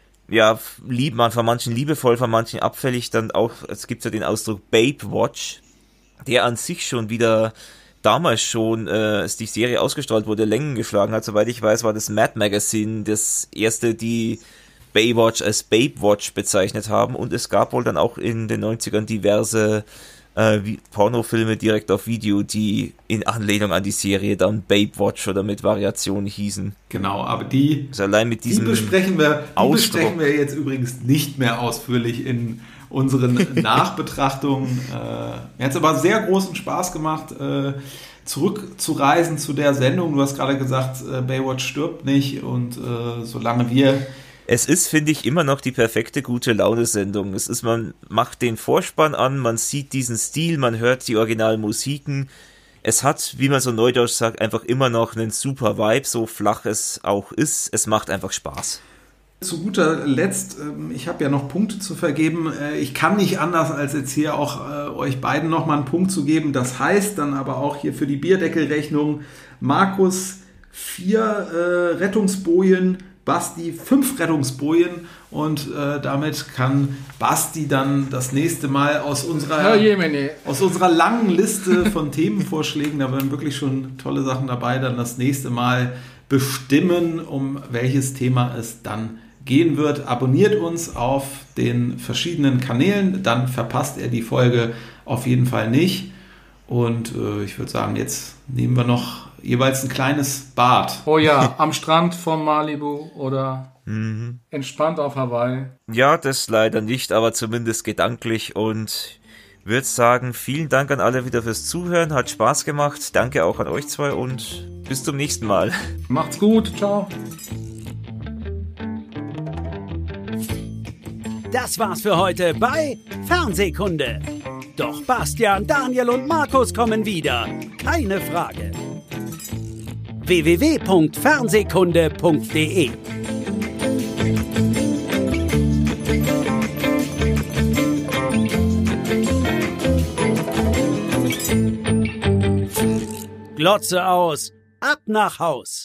ja, lieb man von manchen liebevoll, von manchen abfällig, dann auch, es gibt ja den Ausdruck Babe Watch, der an sich schon wieder damals schon, äh, als die Serie ausgestrahlt wurde, Längen geschlagen hat. Soweit ich weiß, war das Mad Magazine das erste, die Baywatch als Babe Watch bezeichnet haben und es gab wohl dann auch in den neunzigern diverse äh, Pornofilme direkt auf Video, die in Anlehnung an die Serie dann Babe Watch oder mit Variationen hießen. Genau, aber die, also allein mit diesem die, besprechen wir, die besprechen wir jetzt übrigens nicht mehr ausführlich in unseren Nachbetrachtungen. äh, mir hat es aber sehr großen Spaß gemacht, äh, zurückzureisen zu der Sendung. Du hast gerade gesagt, äh, Baywatch stirbt nicht und äh, solange wir... Es ist, finde ich, immer noch die perfekte Gute-Laune-Sendung. Es ist, man macht den Vorspann an, man sieht diesen Stil, man hört die originalen Musiken. Es hat, wie man so neudeutsch sagt, einfach immer noch einen super Vibe, so flach es auch ist. Es macht einfach Spaß. Zu guter Letzt, ich habe ja noch Punkte zu vergeben. Ich kann nicht anders, als jetzt hier auch euch beiden nochmal einen Punkt zu geben. Das heißt dann aber auch hier für die Bierdeckelrechnung Markus vier Rettungsbojen, Basti fünf Rettungsbojen und äh, damit kann Basti dann das nächste Mal aus unserer, aus unserer langen Liste von Themenvorschlägen, da waren wirklich schon tolle Sachen dabei, dann das nächste Mal bestimmen, um welches Thema es dann gehen wird. Abonniert uns auf den verschiedenen Kanälen, dann verpasst ihr die Folge auf jeden Fall nicht. Und äh, ich würde sagen, jetzt nehmen wir noch jeweils ein kleines Bad. Oh ja, am Strand von Malibu oder mhm. entspannt auf Hawaii. Ja, das leider nicht, aber zumindest gedanklich. Und würde sagen, vielen Dank an alle wieder fürs Zuhören. Hat Spaß gemacht. Danke auch an euch zwei und bis zum nächsten Mal. Macht's gut. Ciao. Das war's für heute bei Fernsehkunde. Doch Bastian, Daniel und Markus kommen wieder. Keine Frage. w w w punkt fernsehkunde punkt d e Glotze aus, ab nach Haus.